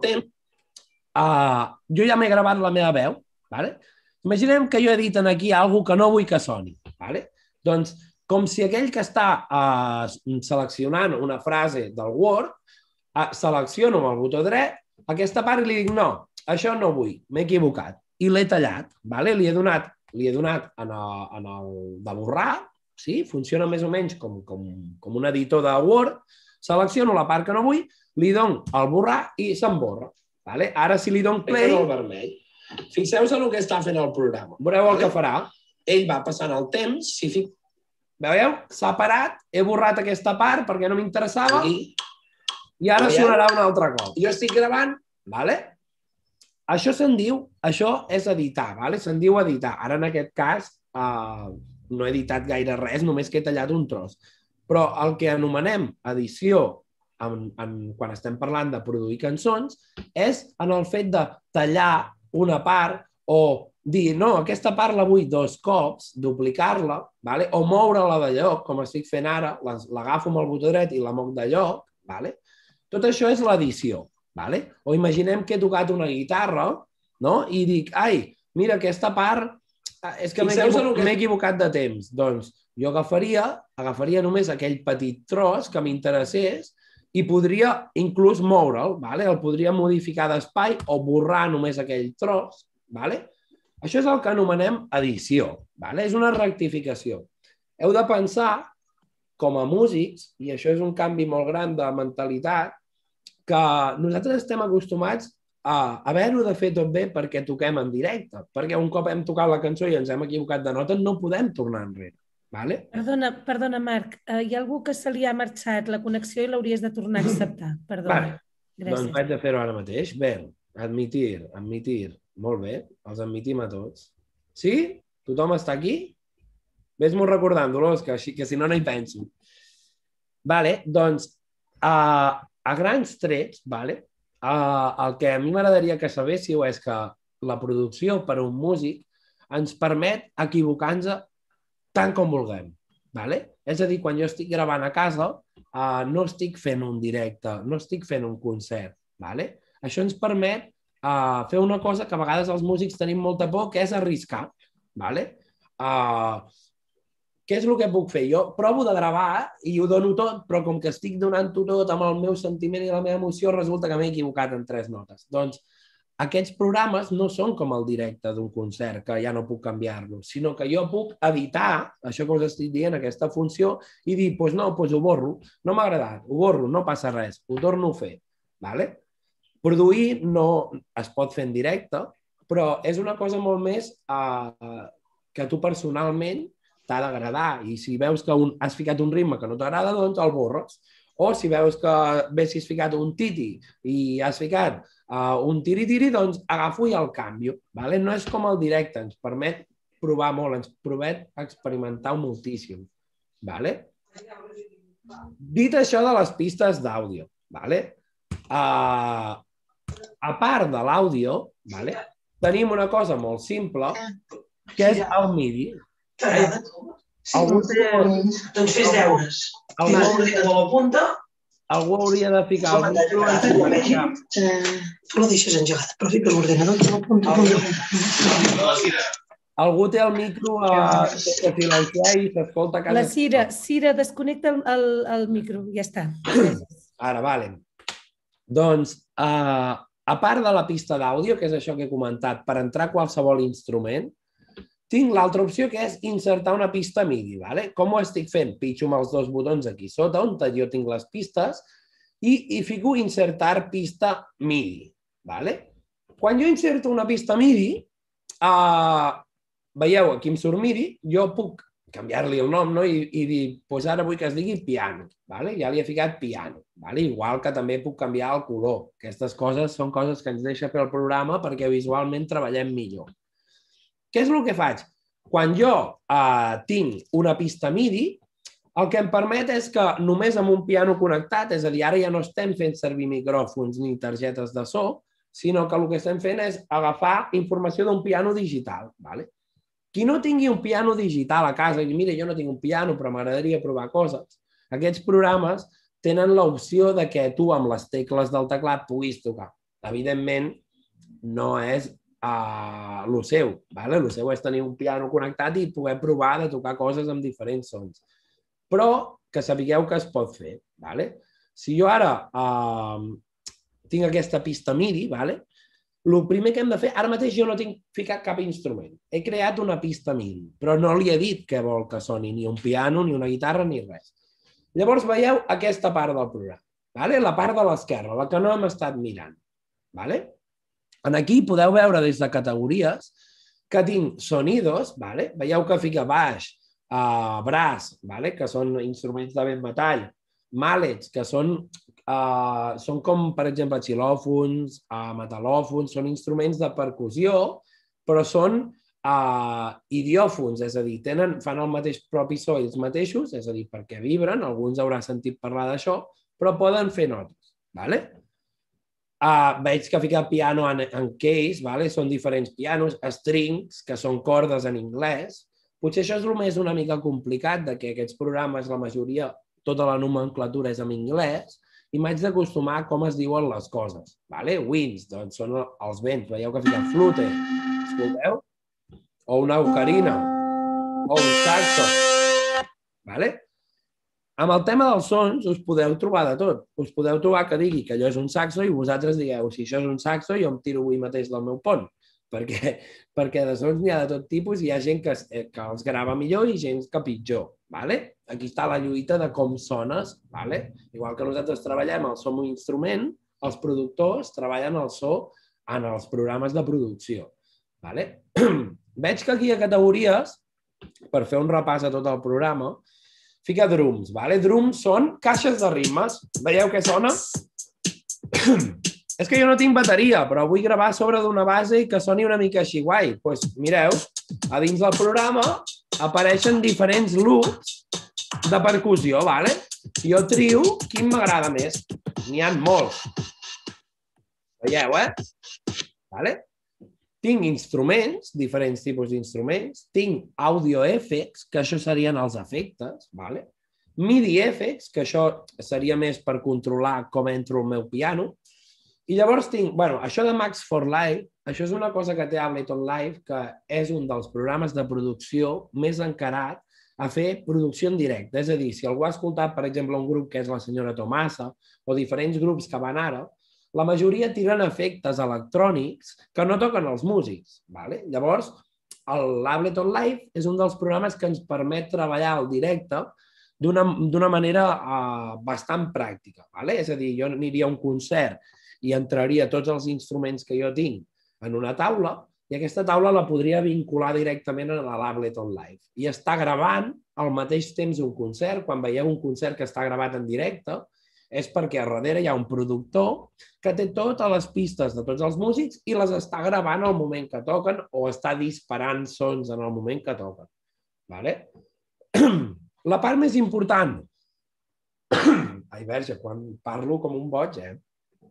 Uh, jo ja m'he gravat la meva veu. Vale? Imaginem que jo he dit aquí alguna que no vull que soni. Vale? Doncs com si aquell que està uh, seleccionant una frase del Word, uh, selecciono amb el botó dret aquesta part i li dic no, això no vull, m'he equivocat. I l'he tallat, ¿vale? Li he donat, li he donat en el, en el de borrar, sí? Funciona més o menys com, com, com un editor de Word, selecciono la part que no vull, li dono el borrar i se'n borra. ¿Vale? Ara si li dono play... El vermell. Fixeu-vos el que està fent el programa. Veureu el que farà. Ell va passant el temps, si fic... Veieu? S'ha parat, he borrat aquesta part perquè no m'interessava i ara sonarà un altre cop. Jo estic gravant, ¿vale? Això se'n diu, això és editar, ¿vale? Se'n diu editar. Ara, en aquest cas, eh, no he editat gaire res, només que he tallat un tros. Però el que anomenem edició, en, en, quan estem parlant de produir cançons, és en el fet de tallar una part o dir, no, aquesta part la vull dos cops, duplicar-la, ¿vale? O moure-la de lloc, com estic fent ara, l'agafo amb el botó dret i la moc de lloc, ¿vale? Tot això és l'edició. Vale? O imaginem que he tocat una guitarra, no? I dic, ai, mira, aquesta part és que m'he equivocat, que... equivocat de temps. Doncs jo agafaria, agafaria només aquell petit tros que m'interessés i podria inclús moure'l, vale? El podria modificar d'espai o borrar només aquell tros. Vale? Això és el que anomenem edició. Vale? És una rectificació. Heu de pensar, com a músics, i això és un canvi molt gran de mentalitat, que nosaltres estem acostumats a haver-ho de fer tot bé perquè toquem en directe. Perquè un cop hem tocat la cançó i ens hem equivocat de nota, no podem tornar enrere. Vale? Perdona, perdona, Marc, uh, hi ha algú que se li ha marxat la connexió i l'hauries de tornar a acceptar. Perdona. Vale. Doncs Gràcies. vaig a fer-ho ara mateix. Bé, admitir, admitir. Molt bé, els admitim a tots. Sí? Tothom està aquí? Ves-m'ho recordant, Dolors, que, així, que si no, no hi penso. Vale, doncs, a, a grans trets, vale, a, el que a mi m'agradaria que sabéssiu és que la producció per a un músic ens permet equivocar-nos tant com vulguem. Vale? És a dir, quan jo estic gravant a casa, uh, no estic fent un directe, no estic fent un concert. Vale? Això ens permet uh, fer una cosa que a vegades els músics tenim molta por, que és arriscar. Vale? Uh, què és el que puc fer? Jo provo de gravar i ho dono tot, però com que estic donant-ho tot amb el meu sentiment i la meva emoció, resulta que m'he equivocat en tres notes. Doncs aquests programes no són com el directe d'un concert, que ja no puc canviar-lo, sinó que jo puc editar, això que us estic dient, aquesta funció, i dir, doncs no, doncs ho borro, no m'ha agradat, ho borro, no passa res, ho torno a fer. Vale? Produir no es pot fer en directe, però és una cosa molt més eh, que tu personalment t'ha d'agradar, i si veus que un, has ficat un ritme que no t'agrada, doncs el borres. O si veus que haguessis ficat un titi i has ficat uh, un tiri-tiri, doncs agafo i el canvio. Vale? No és com el directe, ens permet provar molt, ens permet experimentar moltíssim. Vale? Dit això de les pistes d'àudio, vale? uh, a part de l'àudio, vale? Tenim una cosa molt simple, que és el MIDI. Algú té... Doncs fes deures. Algú, de la punta. Algú hauria de ficar el micro en Tu la deixes engegada, però fica l'ordenador de la punta. Algú té el micro a silenciar i s'escolta cada... La Cira, Cira, desconnecta el, el, el micro, ja està. Ara, vale. Doncs, uh, a part de la pista d'àudio, que és això que he comentat, per entrar a qualsevol instrument, tinc l'altra opció, que és insertar una pista MIDI. Vale? Com ho estic fent? Pitxo amb els dos botons aquí sota, on jo tinc les pistes, i, i fico insertar pista MIDI. Vale? Quan jo inserto una pista MIDI, uh, veieu, aquí em surt MIDI, jo puc canviar-li el nom, no? I, i dir, doncs ara vull que es digui piano. Vale? Ja li he ficat piano. Vale? Igual que també puc canviar el color. Aquestes coses són coses que ens deixa fer el programa perquè visualment treballem millor. Què és el que faig? Quan jo eh, tinc una pista MIDI, el que em permet és que només amb un piano connectat, és a dir, ara ja no estem fent servir micròfons ni targetes de so, sinó que el que estem fent és agafar informació d'un piano digital. Vale? Qui no tingui un piano digital a casa i mira, jo no tinc un piano però m'agradaria provar coses, aquests programes tenen l'opció de que tu amb les tecles del teclat puguis tocar. Evidentment, no és Uh, el seu, vale? El seu és tenir un piano connectat i poder provar de tocar coses amb diferents sons. Però que sapigueu que es pot fer. Vale? Si jo ara uh, tinc aquesta pista MIDI, vale? El primer que hem de fer, ara mateix jo no tinc ficat cap instrument. He creat una pista MIDI, però no li he dit què vol que soni, ni un piano, ni una guitarra, ni res. Llavors veieu aquesta part del programa, vale? La part de l'esquerra, la que no hem estat mirant. Vale? En aquí podeu veure des de categories que tinc sonidos, vale? Veieu que fica baix, uh, braç, vale? Que són instruments de vent metall, mallets, que són, uh, són com, per exemple, xilòfons, uh, metal·lòfons, són instruments de percussió, però són uh, idiòfons, és a dir, tenen, fan el mateix propi so ells mateixos, és a dir, perquè vibren, alguns haurà sentit parlar d'això, però poden fer notes, vale? Uh, veig que fica piano en, en case, vale? Són diferents pianos, strings, que són cordes en anglès. Potser això és el més una mica complicat, de que aquests programes, la majoria, tota la nomenclatura és en anglès, i m'haig d'acostumar a com es diuen les coses. Vale? Winds, doncs són els vents. Veieu que fica flute, escolteu? O una ocarina, o un saxo. Vale? Amb el tema dels sons us podeu trobar de tot. Us podeu trobar que digui que allò és un saxo i vosaltres digueu, si això és un saxo, jo em tiro avui mateix del meu pont. Perquè, perquè de sons n'hi ha de tot tipus i hi ha gent que, que els grava millor i gent que pitjor. Vale? Aquí està la lluita de com sones. Vale? Igual que nosaltres treballem el so amb un instrument, els productors treballen el so en els programes de producció. Vale? Veig que aquí a categories per fer un repàs a tot el programa, fica drums, ¿vale? Drums són caixes de ritmes. Veieu què sona? És que jo no tinc bateria, però vull gravar sobre d'una base i que soni una mica així guai. Doncs pues, mireu, a dins del programa apareixen diferents loops de percussió, ¿vale? Jo trio quin m'agrada més. N'hi ha molts. Veieu, eh? ¿Vale? Tinc instruments, diferents tipus d'instruments. Tinc audio effects, que això serien els efectes, ¿vale? MIDI effects, que això seria més per controlar com entro el meu piano. I llavors tinc, bueno, això de Max for Live, això és una cosa que té Ableton Live, que és un dels programes de producció més encarat a fer producció en directe. És a dir, si algú ha escoltat, per exemple, un grup que és la senyora Tomasa, o diferents grups que van ara, la majoria tiren efectes electrònics que no toquen els músics. ¿Vale? Llavors, l'Ableton Live és un dels programes que ens permet treballar al directe d'una manera uh, bastant pràctica. ¿Vale? És a dir, jo aniria a un concert i entraria tots els instruments que jo tinc en una taula i aquesta taula la podria vincular directament a l'Ableton Live. I està gravant al mateix temps un concert. Quan veieu un concert que està gravat en directe, és perquè a darrere hi ha un productor que té totes les pistes de tots els músics i les està gravant al moment que toquen o està disparant sons en el moment que toquen. ¿Vale? La part més important... Ai, verge, quan parlo com un boig, eh?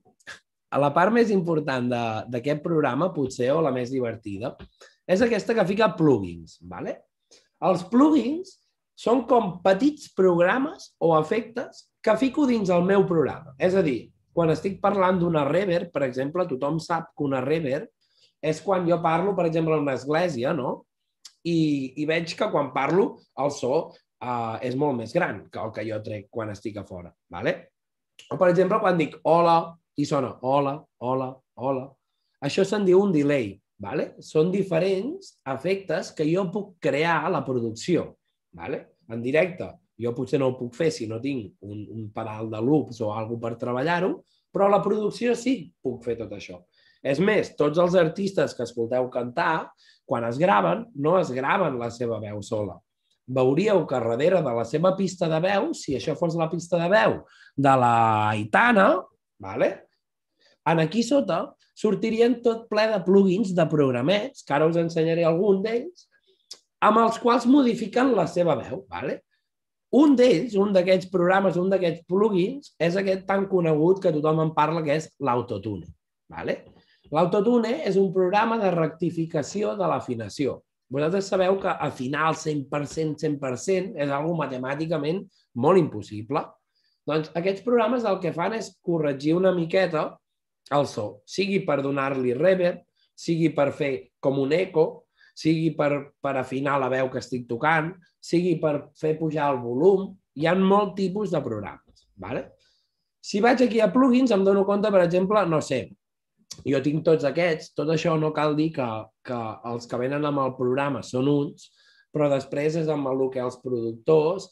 La part més important d'aquest programa, potser, o la més divertida, és aquesta que fica plugins. ¿Vale? Els plugins són com petits programes o efectes que fico dins el meu programa. És a dir, quan estic parlant d'una reverb, per exemple, tothom sap que una reverb és quan jo parlo, per exemple, en una església, no? I, i veig que quan parlo el so uh, és molt més gran que el que jo trec quan estic a fora. ¿Vale? O, per exemple, quan dic hola i sona hola, hola, hola. Això se'n diu un delay. ¿Vale? Són diferents efectes que jo puc crear a la producció. ¿Vale? En directe. Jo potser no ho puc fer si no tinc un, un pedal de loops o alguna cosa per treballar-ho, però a la producció sí que puc fer tot això. És més, tots els artistes que escolteu cantar, quan es graven, no es graven la seva veu sola. Veuríeu que darrere de la seva pista de veu, si això fos la pista de veu de la Aitana, ¿vale? En aquí sota sortirien tot ple de plugins de programets, que ara us ensenyaré algun d'ells, amb els quals modifiquen la seva veu. ¿Vale? Un d'ells, un d'aquests programes, un d'aquests plugins, és aquest tan conegut que tothom en parla, que és l'autotune. ¿Vale? L'autotune és un programa de rectificació de l'afinació. Vosaltres sabeu que afinar al cent per cent, cent per cent és algo matemàticament molt impossible. Doncs aquests programes el que fan és corregir una miqueta el so, sigui per donar-li reverb, sigui per fer com un eco, sigui per, per afinar la veu que estic tocant, sigui per fer pujar el volum. Hi ha molt tipus de programes. ¿Vale? Si vaig aquí a plugins em dono compte, per exemple, no sé, jo tinc tots aquests, tot això no cal dir que, que els que venen amb el programa són uns, però després és amb el que els productors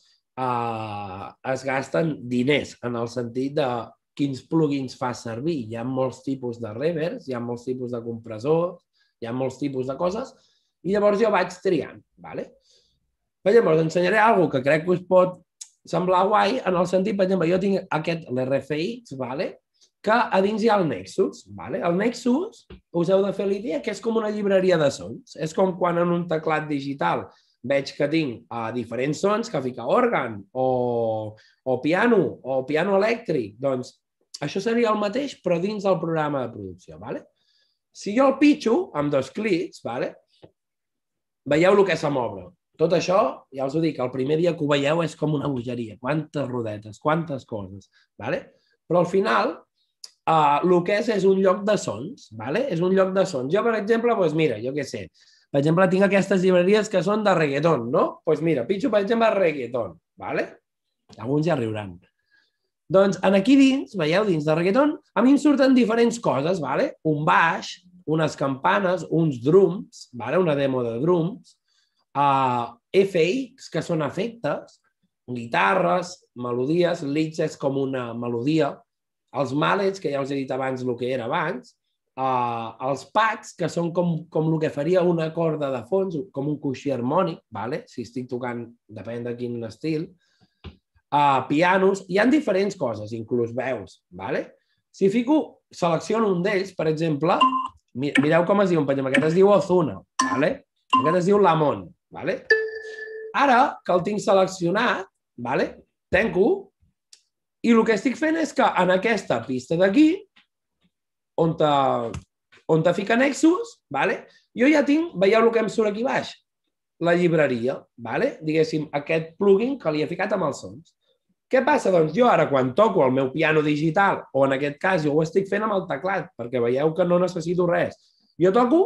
eh, es gasten diners, en el sentit de quins plugins fa servir. Hi ha molts tipus de reverbs, hi ha molts tipus de compressors, hi ha molts tipus de coses, i llavors jo vaig triant. ¿Vale? Per exemple, us ensenyaré alguna cosa que crec que us pot semblar guai, en el sentit, per exemple, jo tinc aquest, l'R F X, ¿vale? Que a dins hi ha el Nexus. ¿Vale? El Nexus, us heu de fer l'idea que és com una llibreria de sons. És com quan en un teclat digital veig que tinc uh, diferents sons, que fica òrgan, o, o piano, o piano elèctric. Doncs això seria el mateix, però dins del programa de producció. ¿Vale? Si jo el pitxo amb dos clics, ¿vale? Veieu el que se m'obre. Tot això, ja us ho dic, el primer dia que ho veieu és com una bogeria. Quantes rodetes, quantes coses. ¿Vale? Però al final, uh, el que és és un lloc de sons. ¿Vale? És un lloc de sons. Jo, per exemple, doncs mira, jo què sé, per exemple, tinc aquestes llibreries que són de reggaeton, no? Doncs mira, pitxo, per exemple, reggaeton. ¿Vale? Alguns ja riuran. Doncs aquí dins, veieu, dins de reggaeton, a mi em surten diferents coses, ¿vale? Un baix, unes campanes, uns drums, ¿vale? Una demo de drums, uh, F X, que són efectes, guitarres, melodies, leads és com una melodia, els mallets, que ja us he dit abans el que era abans, uh, els pads, que són com, com el que faria una corda de fons, com un coixí harmònic, vale? Si estic tocant, depèn de quin estil, uh, pianos, hi ha diferents coses, inclús veus. Vale? Si fico, selecciono un d'ells, per exemple, mireu com es diu, per exemple, aquest es diu Ozuna, vale? Aquest es diu Lamont. Vale? Ara que el tinc seleccionat, vale? Tanco, i el que estic fent és que en aquesta pista d'aquí, on te, on te fica Nexus, vale? Jo ja tinc, veieu el que em surt aquí baix? La llibreria, vale? Diguéssim, aquest plugin que li he ficat amb els sons. Què passa? Doncs jo ara, quan toco el meu piano digital, o en aquest cas jo ho estic fent amb el teclat, perquè veieu que no necessito res. Jo toco...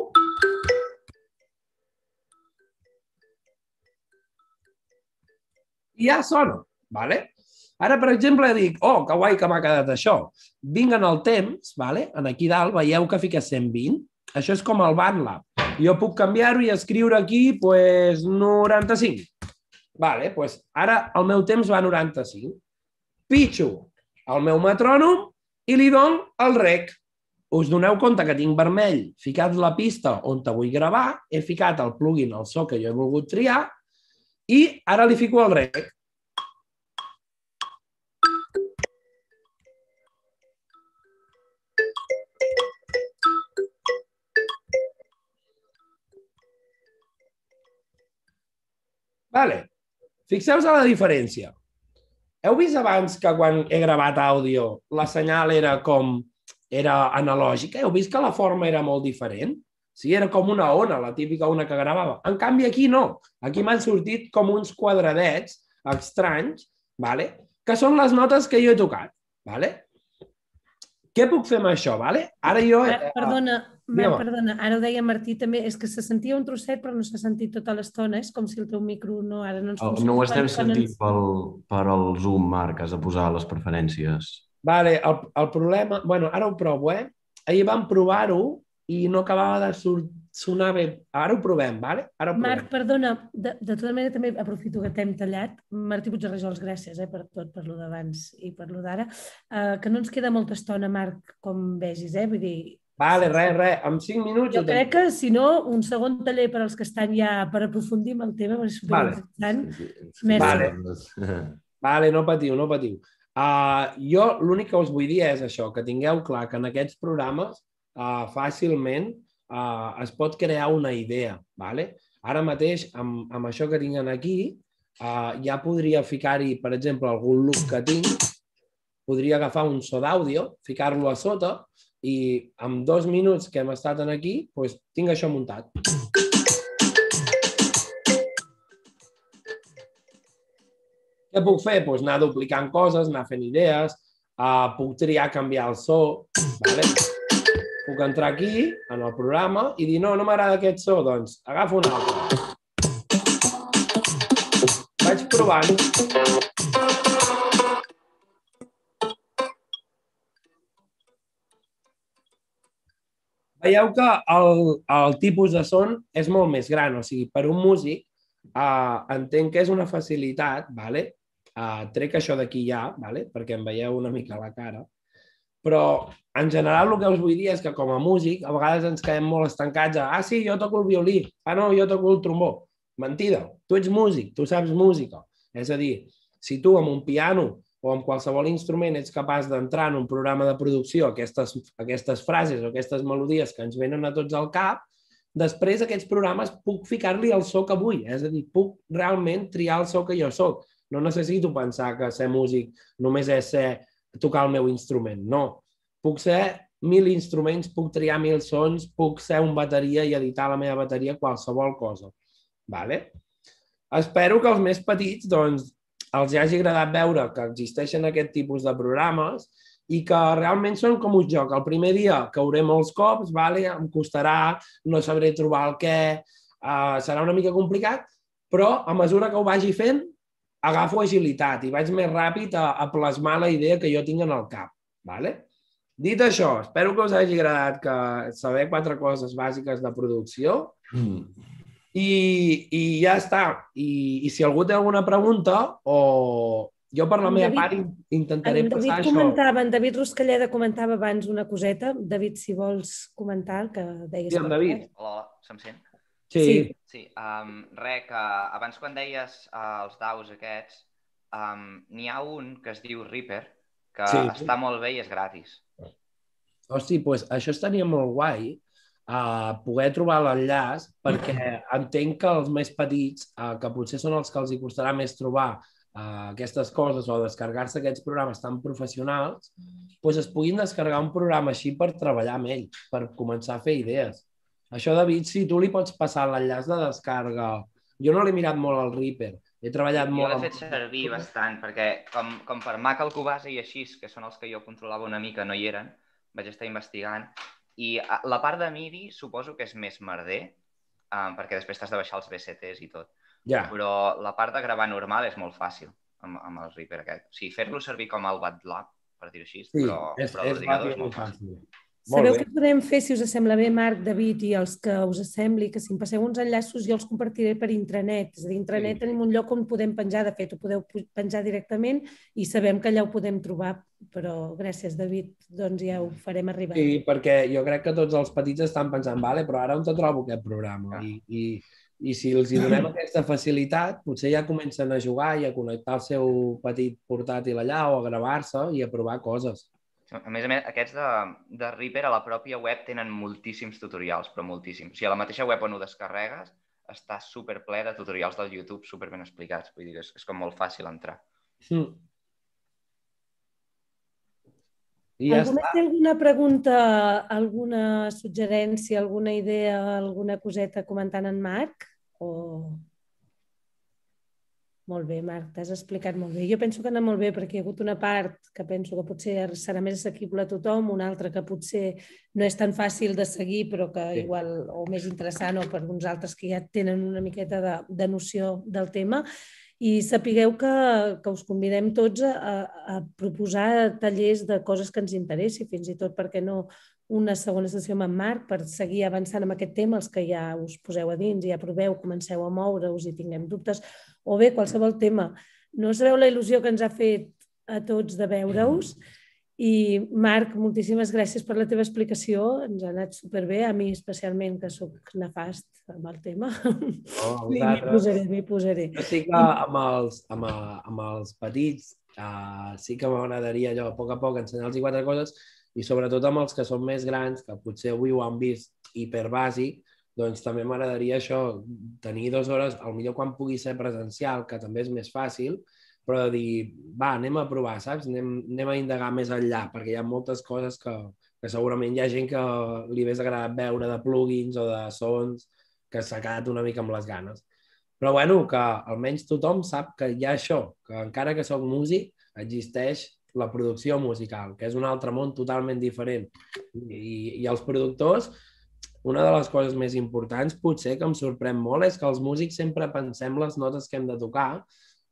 i ja sona, vale? Ara, per exemple, dic, oh, que guai que m'ha quedat això. Vinc en el temps, vale? En aquí dalt, veieu que fica cent vint. Això és com el BandLab. Jo puc canviar-ho i escriure aquí, pues, noranta-cinc. Vale, pues, ara el meu temps va a noranta-cinc. Pitxo el meu metrònom i li dono el rec. Us doneu compte que tinc vermell ficat la pista on te vull gravar, he ficat el plugin, el so que jo he volgut triar, i ara li fico el rec. Vale. Fixeu-vos a la diferència. Heu vist abans que quan he gravat àudio la senyal era com... era analògica? Heu vist que la forma era molt diferent? Sí, era com una ona, la típica ona que gravava. En canvi, aquí no. Aquí m'han sortit com uns quadradets estranys, vale? Que són les notes que jo he tocat. Vale? Què puc fer amb això? Vale? Ara jo... Eh, perdona, Marc, perdona, ara ho deia Martí també, és que se sentia un trosset però no s'ha sentit tota l'estona, és com si el teu micro no, ara no ens funciona. No ho estem sentint pel, per el Zoom, Marc, has de posar les preferències. Vale, el, el problema... Bueno, ara ho provo, eh? Ahir vam provar-ho i no acabava de sonar bé. Ara ho provem, vale? Ara ho provem. Marc, perdona, de, de tota manera també aprofito que t'hem tallat. Martí Puigarrajols, gràcies eh, per tot, per lo d'abans i per lo d'ara. Uh, que no ens queda molta estona, Marc, com vegis, eh? Vull dir... Vale, res, res, en cinc minuts... Jo crec que, si no, un segon taller per als que estan ja per aprofundir en el tema, és superinteressant. Vale. Vale. Vale, no patiu, no patiu. Uh, jo l'únic que us vull dir és això, que tingueu clar que en aquests programes uh, fàcilment uh, es pot crear una idea. Vale? Ara mateix, amb, amb això que tinc aquí, uh, ja podria ficar-hi, per exemple, algun loop que tinc, podria agafar un so d'àudio, ficar-lo a sota, i en dos minuts que hem estat aquí, doncs, tinc això muntat. Què puc fer? Doncs anar duplicant coses, anar fent idees, uh, puc triar canviar el so, vale? Puc entrar aquí, en el programa, i dir, no, no m'agrada aquest so, doncs agafo un altre. Vaig provant. Veieu que el, el tipus de son és molt més gran, o sigui, per un músic uh, entenc que és una facilitat, vale? uh, trec això d'aquí ja, vale? Perquè em veieu una mica la cara, però en general el que us vull dir és que com a músic a vegades ens quedem molt estancats a ah, sí, jo toco el violí, ah, no, jo toco el trombó. Mentida, tu ets músic, tu saps música. És a dir, si tu amb un piano o amb qualsevol instrument ets capaç d'entrar en un programa de producció aquestes, aquestes frases o aquestes melodies que ens venen a tots al cap, després aquests programes puc ficar-li el so que vull, és a dir, puc realment triar el so que jo soc. No necessito pensar que ser músic només és ser tocar el meu instrument, no. Puc ser mil instruments, puc triar mil sons, puc ser un bateria i editar la meva bateria, qualsevol cosa. Vale? Espero que els més petits, doncs, els hagi agradat veure que existeixen aquest tipus de programes i que realment són com un joc. El primer dia cauré molts cops, vale? Em costarà, no sabré trobar el què, uh, serà una mica complicat, però a mesura que ho vagi fent, agafo agilitat i vaig més ràpid a, a plasmar la idea que jo tinc en el cap. Vale? Dit això, espero que us hagi agradat que saber quatre coses bàsiques de producció. Mm. I, i ja està. I, I si algú té alguna pregunta o, Jo per la En meva David- part in- intentaré En passar David això. comentava, en David Ruscalleda comentava abans una coseta. David, si vols comentar, el que deies... Sí, en per David. xat. Hola, hola, se'm sent? Sí, Sí. Sí, um, res, que abans quan deies uh, els daus aquests, um, n'hi ha un que es diu Reaper, que Sí. està molt bé i és gratis. Hosti, doncs això estaria molt guai, uh, poder trobar l'enllaç, perquè entenc que els més petits, uh, que potser són els que els hi costarà més trobar uh, aquestes coses o descarregar-se aquests programes tan professionals, doncs es puguin descarregar un programa així per treballar amb ell, per començar a fer idees. Això, David, si tu li pots passar l'enllaç de descarga... Jo no l'he mirat molt al Reaper, he treballat Jo molt... l'he amb- fet servir bastant, perquè com, com per Mac, el Cubase i així, que són els que jo controlava una mica, no hi eren, vaig estar investigant, i a- la part de MIDI suposo que és més merder, um, perquè després t'has de baixar els V S Ts i tot, Ja. però la part de gravar normal és molt fàcil amb, amb el Reaper aquest. O sigui, fer-lo servir com el BatLab, per dir-ho així, Sí, però, és, però és l'ordinador ràpid és i molt fàcil. fàcil. Sabeu Molt què bé. podem fer, si us sembla bé, Marc, David, i els que us sembli, que si em passeu uns enllaços jo els compartiré per intranet. És a dir, intranet Sí. tenim un lloc on podem penjar, de fet, ho podeu pu- penjar directament i sabem que allà ho podem trobar. Però gràcies, David, doncs ja ho farem arribar. Sí, perquè jo crec que tots els petits estan pensant, vale, però ara on te trobo aquest programa? Ah. I, i, I si els hi donem aquesta facilitat, potser ja comencen a jugar i a connectar el seu petit portàtil allà o a gravar-se i a provar coses. A més a més, aquests de, de Reaper a la pròpia web tenen moltíssims tutorials, però moltíssims. O sigui, a la mateixa web on ho descarregues està superple de tutorials del YouTube super ben explicats. Vull dir que és, és com molt fàcil entrar. Mm. I ja Algú més està. té alguna pregunta, alguna suggerència, alguna idea, alguna coseta comentant en Marc? O... Molt bé, Marc, t'has explicat molt bé. Jo penso que ha anat molt bé perquè hi ha hagut una part que penso que potser serà més assequible a tothom, una altra que potser no és tan fàcil de seguir però que Sí. igual o més interessant o per uns altres que ja tenen una miqueta de, de noció del tema. I sapigueu que, que us convidem tots a, a proposar tallers de coses que ens interessi, fins i tot, perquè no, una segona sessió amb en Marc per seguir avançant amb aquest tema, els que ja us poseu a dins i ja proveu, comenceu a moure-us i tinguem dubtes, o bé qualsevol tema. No sabeu la il·lusió que ens ha fet a tots de veure-us. I Marc, moltíssimes gràcies per la teva explicació, ens ha anat superbé, a mi especialment, que sóc nefast amb el tema. Oh, M'hi vosaltres. posaré, m'hi posaré. Jo sí que amb els, amb, a- amb els petits uh, sí que m'agradaria allò a poc a poc ensenyar-los quatre coses i sobretot amb els que són més grans, que potser avui ho han vist hiperbàsic, doncs també m'agradaria això, tenir dues hores, potser quan pugui ser presencial, que també és més fàcil, però de dir, va, anem a provar, saps? Anem, anem a indagar més enllà, perquè hi ha moltes coses que, que segurament hi ha gent que li hagués agradat veure de plugins o de sons que s'ha quedat una mica amb les ganes. Però bueno, que almenys tothom sap que hi ha això, que encara que soc músic, existeix la producció musical, que és un altre món totalment diferent. I, i els productors, una de les coses més importants, potser que em sorprèn molt, és que els músics sempre pensem les notes que hem de tocar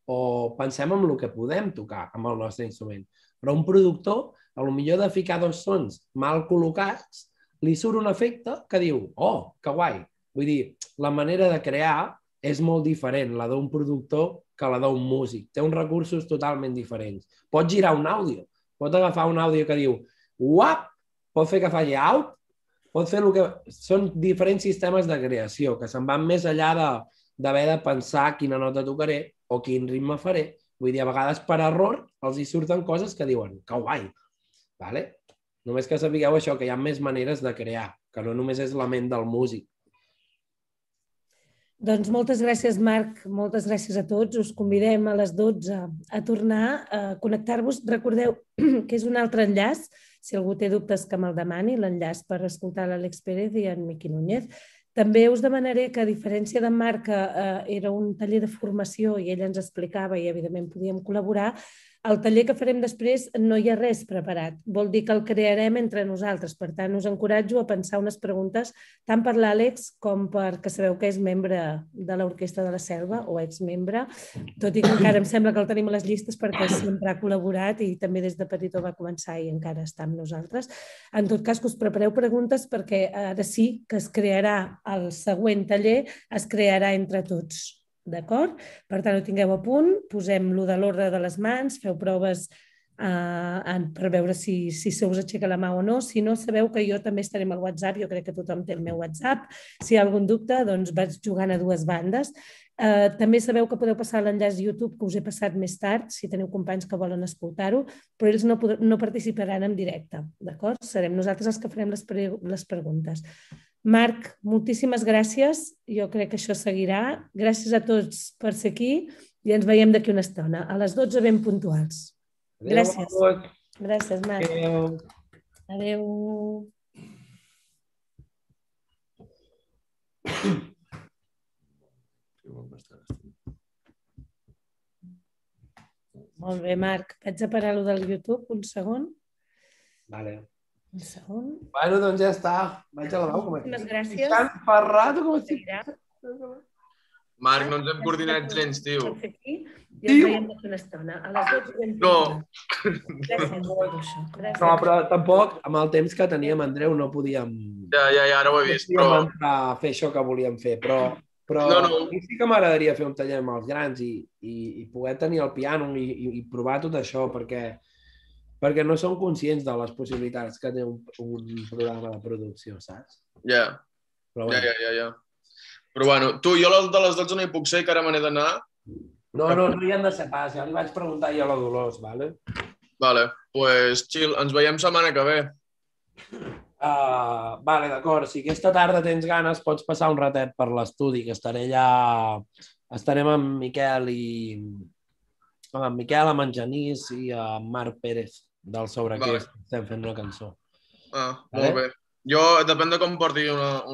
o pensem en el que podem tocar amb el nostre instrument. Però un productor, a lo millor de ficar dos sons mal col·locats, li surt un efecte que diu, oh, que guai. Vull dir, la manera de crear és molt diferent, la d'un productor que la d'un músic. Té uns recursos totalment diferents. Pot girar un àudio, pot agafar un àudio que diu uap, pot fer que faci out, pot fer el que... Són diferents sistemes de creació que se'n van més enllà de d'haver de pensar quina nota tocaré o quin ritme faré. Vull dir, a vegades per error els hi surten coses que diuen que guai. Vale? Només que sapigueu això, que hi ha més maneres de crear, que no només és la ment del músic. Doncs moltes gràcies, Marc, moltes gràcies a tots. Us convidem a les dotze a tornar a connectar-vos. Recordeu que és un altre enllaç, si algú té dubtes que me'l demani, l'enllaç per escoltar l'Àlex Pérez i en Miqui Núñez. També us demanaré que, a diferència d'en Marc, que eh, era un taller de formació i ell ens explicava i, evidentment, podíem col·laborar, el taller que farem després no hi ha res preparat. Vol dir que el crearem entre nosaltres. Per tant, us encoratjo a pensar unes preguntes tant per l'Àlex com perquè sabeu que és membre de l'Orquestra de la Selva o exmembre, tot i que encara em sembla que el tenim a les llistes perquè sempre ha col·laborat i també des de petitó va començar i encara està amb nosaltres. En tot cas, que us prepareu preguntes perquè ara sí que es crearà el següent taller, es crearà entre tots. d'acord? Per tant, ho tingueu a punt, posem lo de l'ordre de les mans, feu proves uh, per veure si, si se us aixeca la mà o no. Si no, sabeu que jo també estaré amb el WhatsApp, jo crec que tothom té el meu WhatsApp. Si hi ha algun dubte, doncs vaig jugant a dues bandes. Uh, també sabeu que podeu passar l'enllaç YouTube que us he passat més tard, si teniu companys que volen escoltar-ho, però ells no, no participaran en directe, d'acord? Serem nosaltres els que farem les, pre les preguntes. Marc, moltíssimes gràcies. Jo crec que això seguirà. Gràcies a tots per ser aquí i ens veiem d'aquí una estona. A les dotze ben puntuals. Gràcies. Gràcies, Marc. Adéu. Adéu. Molt bé, Marc. Vaig a parar-lo del YouTube un segon. Vale. Un segon. Bueno, doncs ja està. Vaig a la veu. Moltíssimes gràcies. Can Ferrat, com estic? Marc, no ens hem coordinat gens, tio. I ens veiem d'aquí una estona. A les dotze. No. Gràcies per això. No, però tampoc, amb el temps que teníem, Andreu, no podíem... Ja, ja, ja, ara ho he vist, però... No podíem entrar a fer això que volíem fer, però... Però no, no. a mi sí que m'agradaria fer un taller amb els grans i, i, i poder tenir el piano i, i, i provar tot això, perquè, perquè no són conscients de les possibilitats que té un, un programa de producció, saps? Ja, Però ja, bueno. ja, ja, ja. Però bueno, tu, jo de les dotze no hi puc ser, que ara me n'he d'anar. No, no, no hi han de ser pas, ja li vaig preguntar jo a la Dolors, vale? Vale, pues chill, ens veiem setmana que ve. Uh, vale, d'acord. Si aquesta tarda tens ganes, pots passar un ratet per l'estudi, que estaré allà... Estarem amb Miquel i... amb Miquel, amb en Genís i amb Marc Pérez, del Sobre Vale. què estem fent una cançó. Ah, Vale? molt bé. Jo, depèn de com porti una,